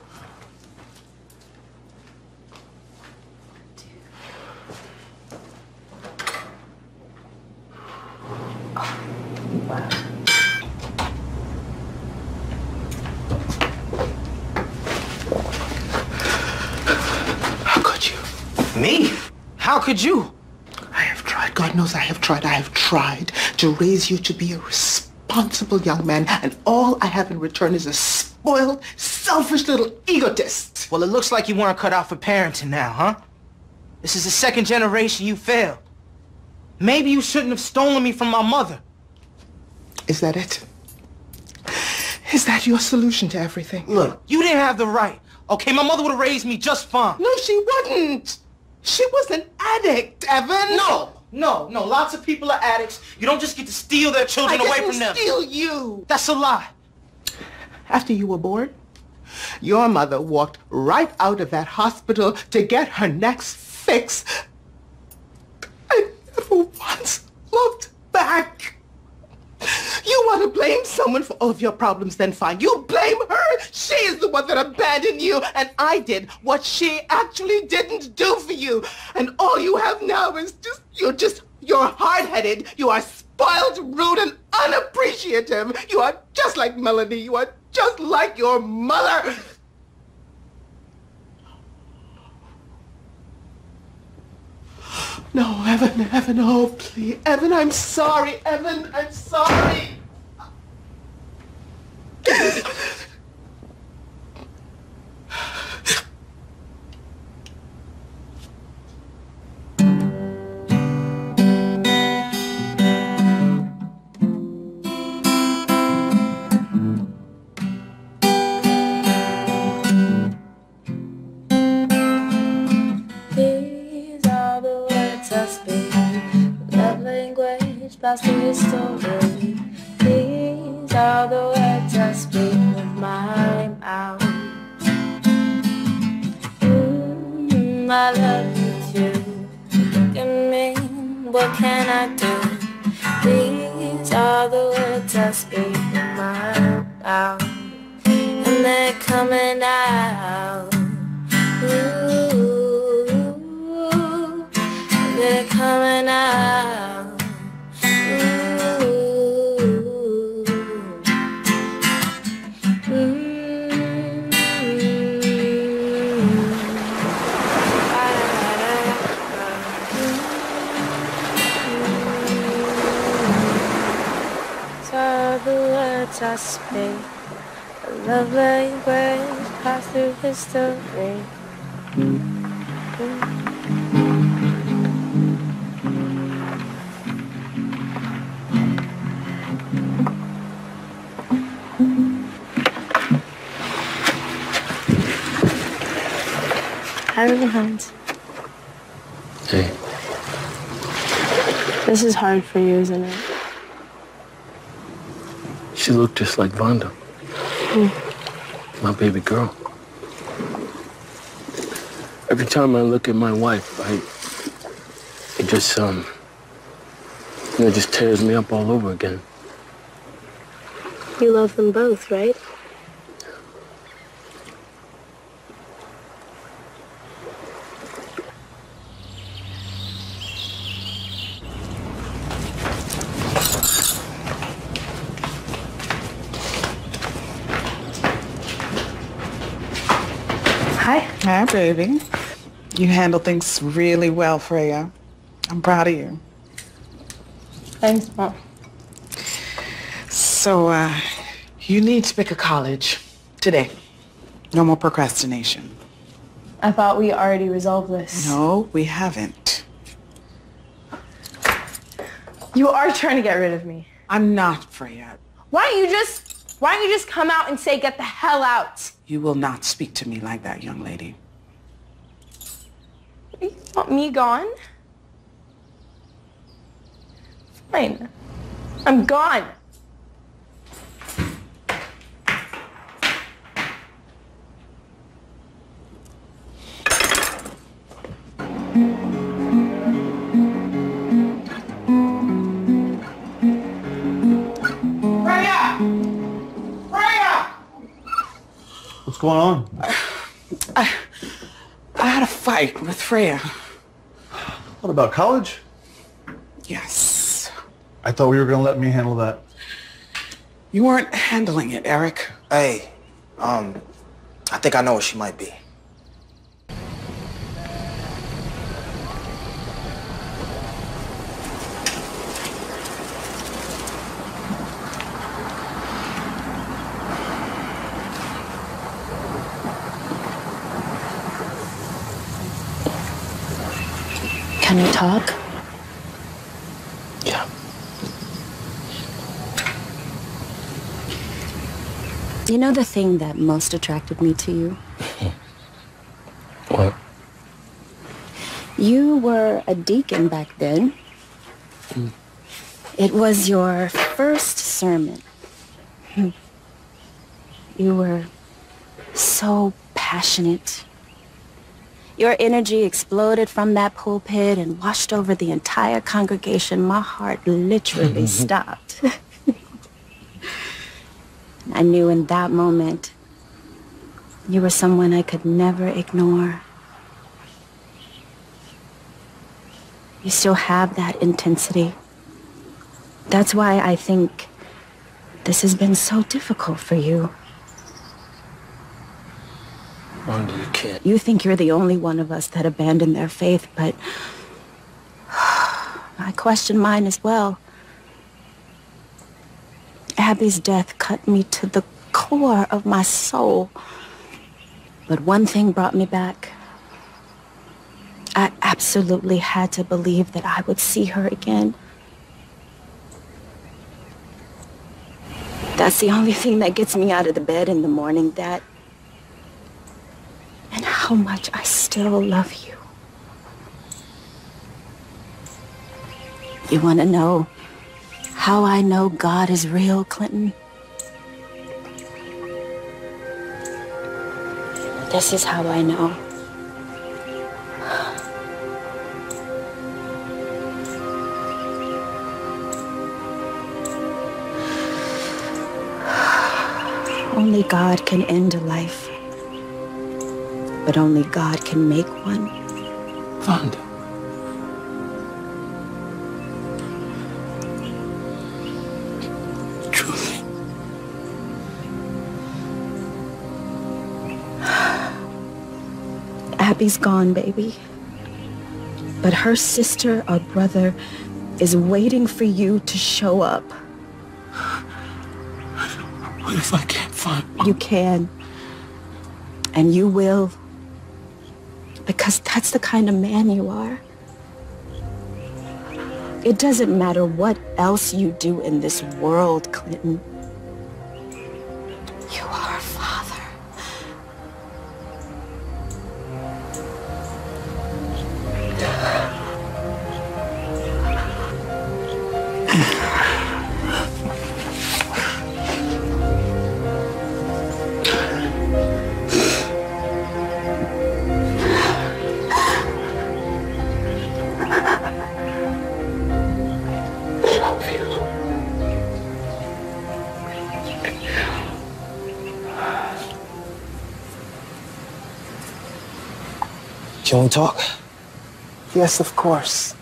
How could you? Me? How could you? I have tried. God knows I have tried. I have tried to raise you to be a responsible young man, and all I have in return is a spoiled, selfish little egotist. Well, it looks like you weren't cut out for parenting now, huh? This is the second generation you failed. Maybe you shouldn't have stolen me from my mother. Is that it? Is that your solution to everything? Look, you didn't have the right. Okay, my mother would have raised me just fine. No, she wouldn't. She was an addict, Evan. No. Lots of people are addicts. You don't just get to steal their children away from them. I didn't steal you. That's a lie. After you were born, your mother walked right out of that hospital to get her next fix. I never once looked back. You want to blame someone for all of your problems, then fine. You blame her. She is the one that abandoned you, and I did what she actually didn't do for you. And all you have now is you're hard-headed. You are spoiled, rude, and unappreciative. You are just like Melanie. You are just like your mother. No, Evan, oh, please. Evan, I'm sorry. Evan, I'm sorry. Blasting your story. These are the words I speak with my mouth. I love you too. Look at me, what can I do? These Saw the words I speak in my mouth, and they're coming out. Ooh, they're coming out. Saw the words I speak, a love language passed through history. Hi, Hans. Hey. This is hard for you, isn't it? She looked just like Vonda, my baby girl. Every time I look at my wife, it just, just tears me up all over again. You love them both, right? Hi, baby. You handle things really well, Freya. I'm proud of you. Thanks, Mom. So, you need to pick a college today. No more procrastination. I thought we already resolved this. No, we haven't. You are trying to get rid of me. I'm not, Freya. Why don't you just come out and say, get the hell out? You will not speak to me like that, young lady. You want me gone? Fine. I'm gone. What's going on? I had a fight with Freya. What about college? Yes. I thought we were going to let me handle that. You weren't handling it, Eric. Hey, I think I know what she might be. Can we talk? Yeah. You know the thing that most attracted me to you? What? You were a deacon back then. It was your first sermon. You were so passionate. Your energy exploded from that pulpit and washed over the entire congregation. My heart literally stopped. I knew in that moment you were someone I could never ignore. You still have that intensity. That's why I think this has been so difficult for you. Vonda, you can't. You think you're the only one of us that abandoned their faith, but I question mine as well. Abby's death cut me to the core of my soul. But one thing brought me back. I absolutely had to believe that I would see her again. That's the only thing that gets me out of the bed in the morning, that and how much I still love you. You want to know how I know God is real, Clinton? This is how I know. Only God can end a life. But only God can make one. Vonda. Truly. Abby's gone, baby. But her sister or brother is waiting for you to show up. What if I can't find Mom? You can. And you will. Because that's the kind of man you are. It doesn't matter what else you do in this world, Clinton. You are a father. Can we talk? Yes, of course.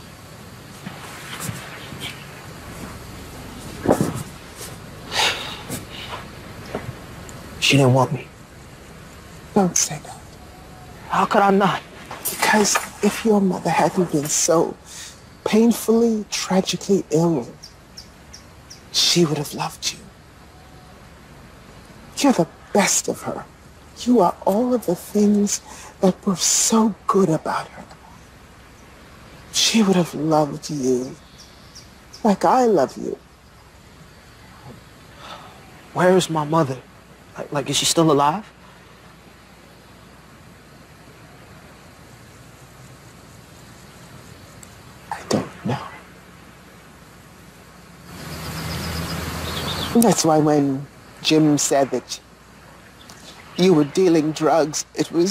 She didn't want me. Don't say that. How could I not? Because if your mother hadn't been so painfully, tragically ill, she would have loved you. You're the best of her. You are all of the things that were so good about her. She would have loved you like I love you. Where is my mother? Like, is she still alive? I don't know. That's why when Jim said that you were dealing drugs,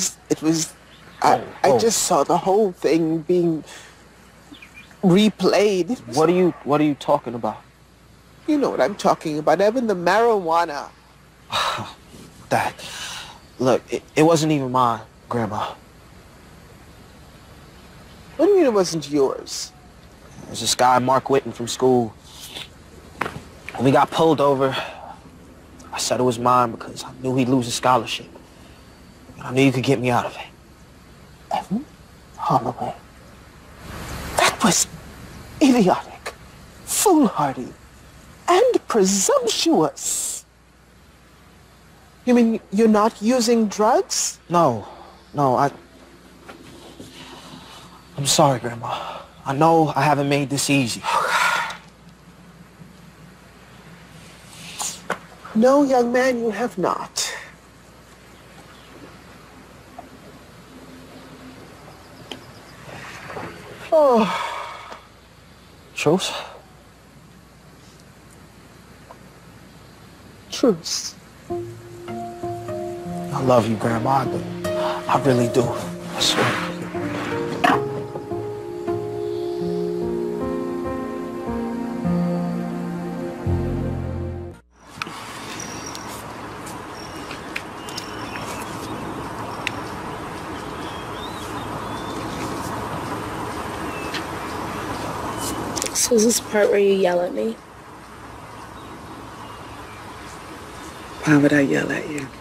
I just saw the whole thing being replayed. What are you talking about? You know what I'm talking about, Evan, the marijuana. Dad, look, it wasn't even mine, Grandma. What do you mean it wasn't yours? There's this guy, Mark Whitten, from school. When we got pulled over, I said it was mine because I knew he'd lose his scholarship. And I knew you could get me out of it. Evan Holloway. That was idiotic, foolhardy, and presumptuous. You mean you're not using drugs? No, I'm sorry, Grandma. I know I haven't made this easy. No, young man, you have not. Oh. Truce? Truce. I love you, Grandma. I really do. I swear. So is this part where you yell at me? Why would I yell at you?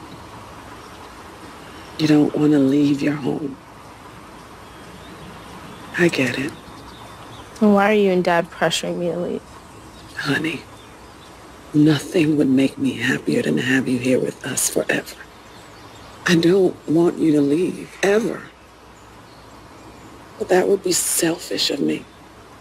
You don't want to leave your home. I get it. And why are you and Dad pressuring me to leave? Honey, nothing would make me happier than to have you here with us forever. I don't want you to leave, ever. But that would be selfish of me.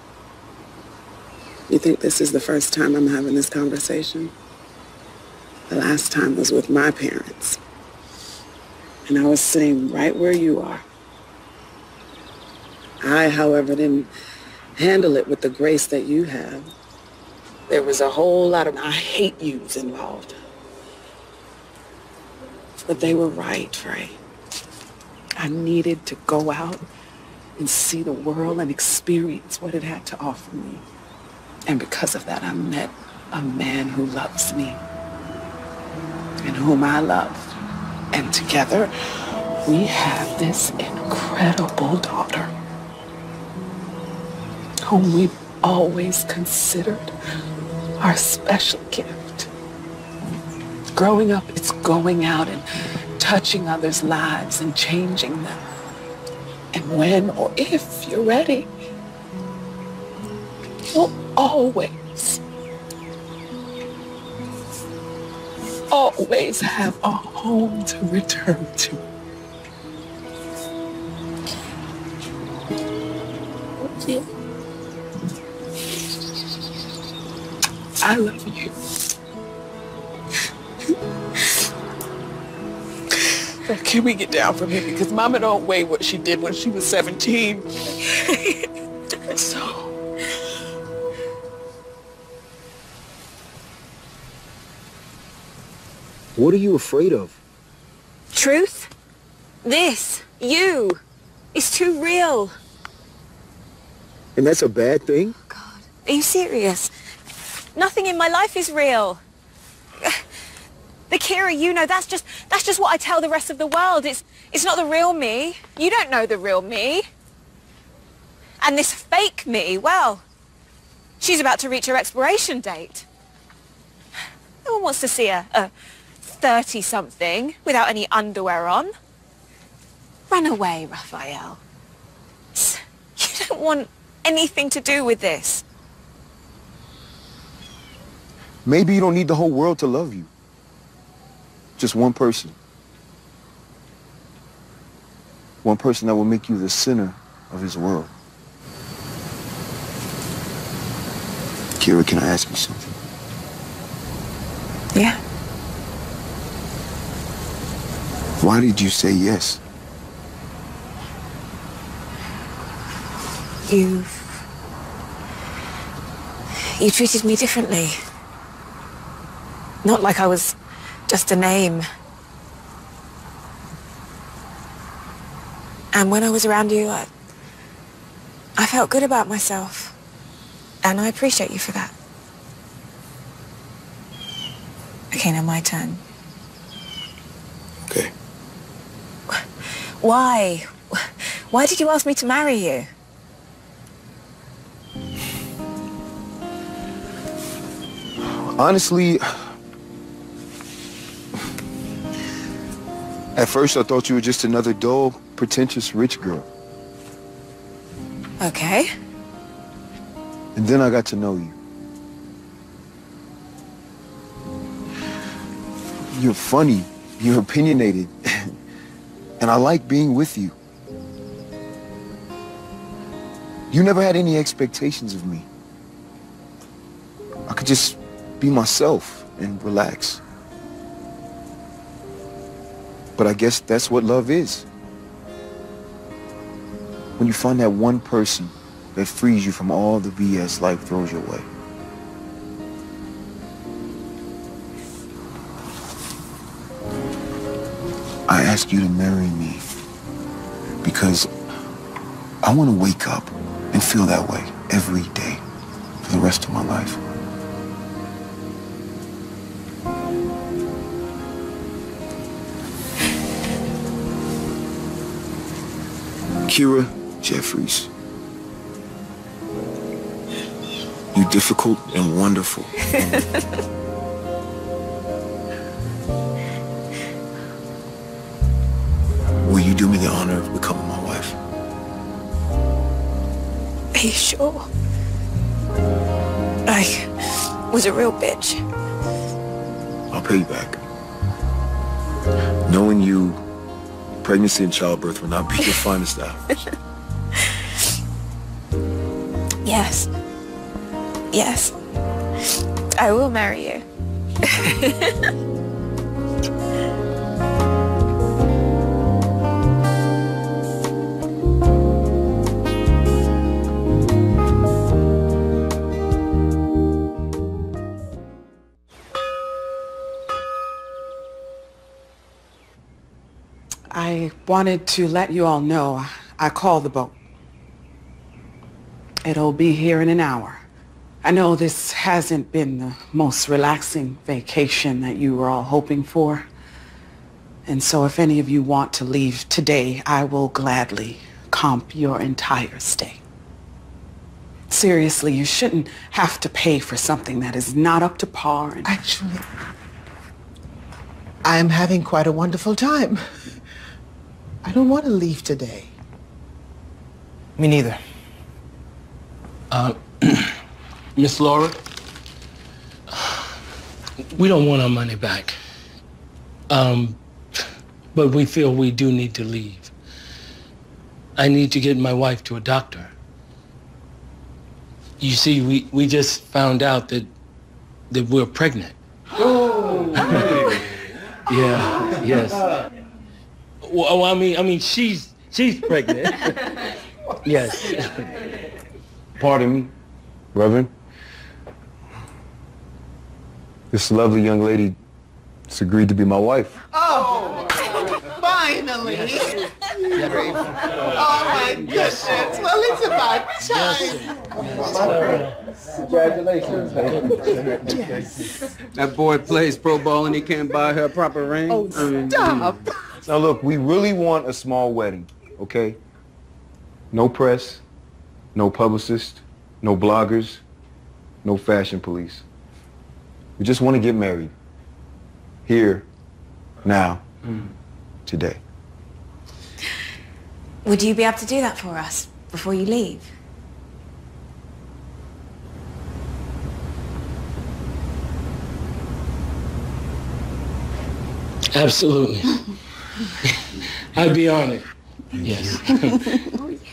You think this is the first time I'm having this conversation? The last time was with my parents. And I was sitting right where you are. I, however, didn't handle it with the grace that you have. There was a whole lot of I hate yous involved. But they were right, Trey. I needed to go out and see the world and experience what it had to offer me. And because of that, I met a man who loves me. and whom I love. And together, we have this incredible daughter, whom we've always considered our special gift. Growing up, it's going out and touching others' lives and changing them. And when or if you're ready, you'll always have a home to return to. I love you. Now, can we get down from here? Because Mama don't weigh what she did when she was 17. So. What are you afraid of? Truth? This, you, is too real. And that's a bad thing? Are you serious? Nothing in my life is real. The Kira you know, that's just what I tell the rest of the world. It's not the real me. You don't know the real me. And this fake me, well, she's about to reach her expiration date. No one wants to see a 30-something without any underwear on. Run away, Raphael. You don't want anything to do with this. Maybe you don't need the whole world to love you. Just one person. One person that will make you the center of his world. Kira, can I ask you something? Yeah. Why did you say yes? You treated me differently. Not like I was just a name. And when I was around you, I felt good about myself. And I appreciate you for that. Okay, now my turn. Okay. Why? Why did you ask me to marry you? Honestly, at first I thought you were just another dull, pretentious rich girl. Okay. And then I got to know you. You're funny, you're opinionated, and I like being with you. You never had any expectations of me. I could just be myself and relax. But I guess that's what love is. When you find that one person that frees you from all the BS life throws your way. I ask you to marry me because I want to wake up and feel that way every day for the rest of my life. Kira Jeffries. You're difficult and wonderful. Will you do me the honor of becoming my wife? Are you sure? I was a real bitch. I'll pay you back. Knowing you, pregnancy and childbirth will not be your finest hours. Yes. Yes. I will marry you. I wanted to let you all know I called the boat. It'll be here in an hour. I know this hasn't been the most relaxing vacation that you were all hoping for. And so if any of you want to leave today, I will gladly comp your entire stay. Seriously, you shouldn't have to pay for something that is not up to par. And actually, I'm having quite a wonderful time. I don't want to leave today. Me neither. Miss Laura, we don't want our money back. But we feel we do need to leave. I need to get my wife to a doctor. You see, we just found out that we're pregnant. Oh. Yeah, yes. Well, I mean, she's pregnant. Yes. Pardon me, Reverend. This lovely young lady has agreed to be my wife. Oh, finally. Oh, my goodness. Well, it's about time. Congratulations. Yes. That boy plays pro ball and he can't buy her a proper ring. Oh, stop. Now, look, we really want a small wedding, okay? No press, no publicist, no bloggers, no fashion police. We just want to get married. Here, now, today. Would you be able to do that for us before you leave? Absolutely. I'd be honored. Yes. Oh, yes.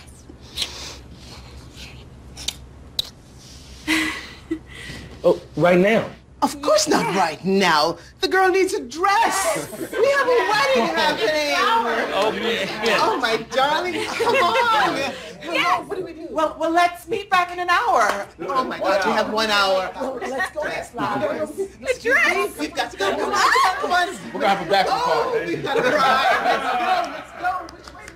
Oh, right now? Of course not right now. The girl needs a dress. We have a wedding happening. Oh, yeah. Oh, my darling, come on. Yes. What do we do? Well, let's meet back in an hour. Oh, my God, we have 1 hour. Let's go next flowers. The dress. We've got to go. Come on, come on. We're gonna have a bachelor party. Oh, we've got to ride. Let's go. Which way?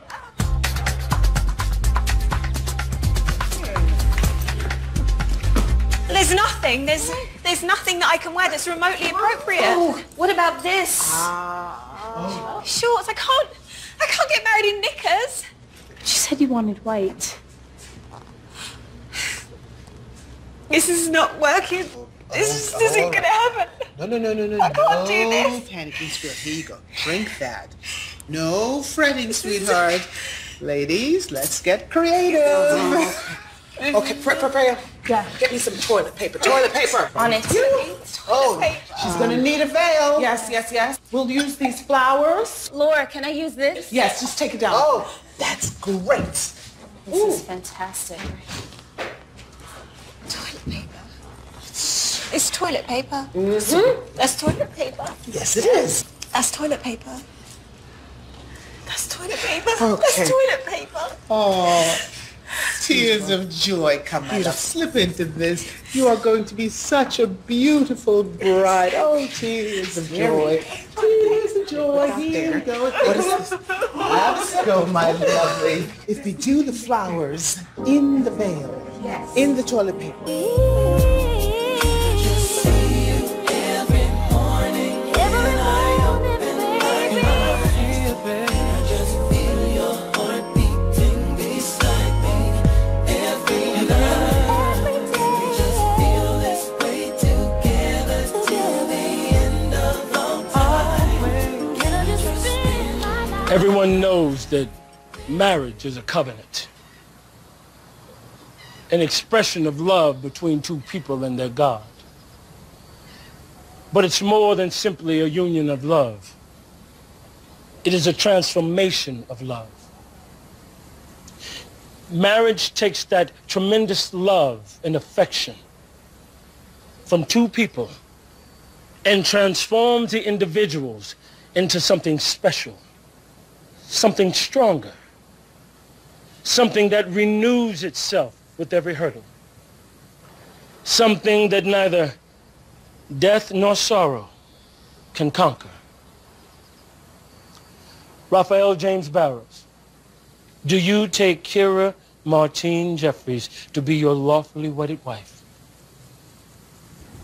There's nothing that I can wear that's remotely appropriate. Oh. What about this? Shorts. I can't get married in knickers. You said you wanted white. This is not working. This isn't gonna happen. No. I can't do this. No panicking, sweetheart. Here you go. Drink that. No fretting, sweetheart. Ladies, let's get creative. Okay, Freya. Yeah. Get me some toilet paper. Toilet paper. On it. Oh, she's gonna need a veil. Yes. We'll use these flowers. Laura, can I use this? Yes, just take it down. Oh, that's great. This is fantastic. Toilet paper. It's toilet paper. Mm-hmm. That's toilet paper. Yes, it is. That's toilet paper. That's toilet paper. Okay. That's toilet paper. Oh, tears of joy come out. Slip into this. You are going to be such a beautiful bride. Oh, tears of joy. Tears of joy. Here we go. What is this? Let's go, my lovely. If we do the flowers in the veil, yes, in the toilet paper. Everyone knows that marriage is a covenant, an expression of love between two people and their God. But it's more than simply a union of love. It is a transformation of love. Marriage takes that tremendous love and affection from two people and transforms the individuals into something special, something stronger, something that renews itself with every hurdle, something that neither death nor sorrow can conquer. Raphael James Barrows, do you take Kira Martine Jeffries to be your lawfully wedded wife?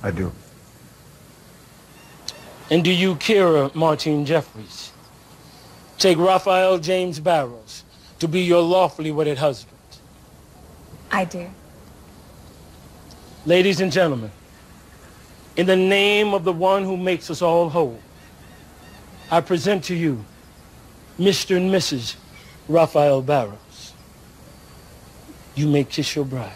I do. And do you, Kira Martine Jeffries, take Raphael James Barrows to be your lawfully wedded husband? I do. Ladies and gentlemen, in the name of the one who makes us all whole, I present to you Mr. and Mrs. Raphael Barrows. You may kiss your bride.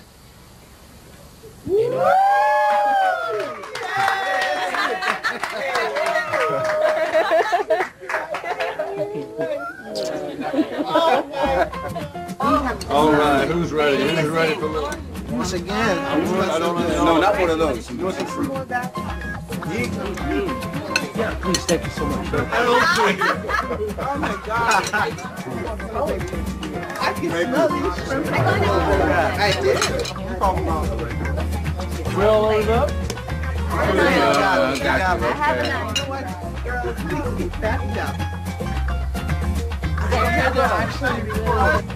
All right, who's ready? Who's ready for me? Once again, No, not one of those. Yeah, please, thank you so much. Oh my God. I can smell these shrimp. I did. We're all loaded up? Girls, keep that up.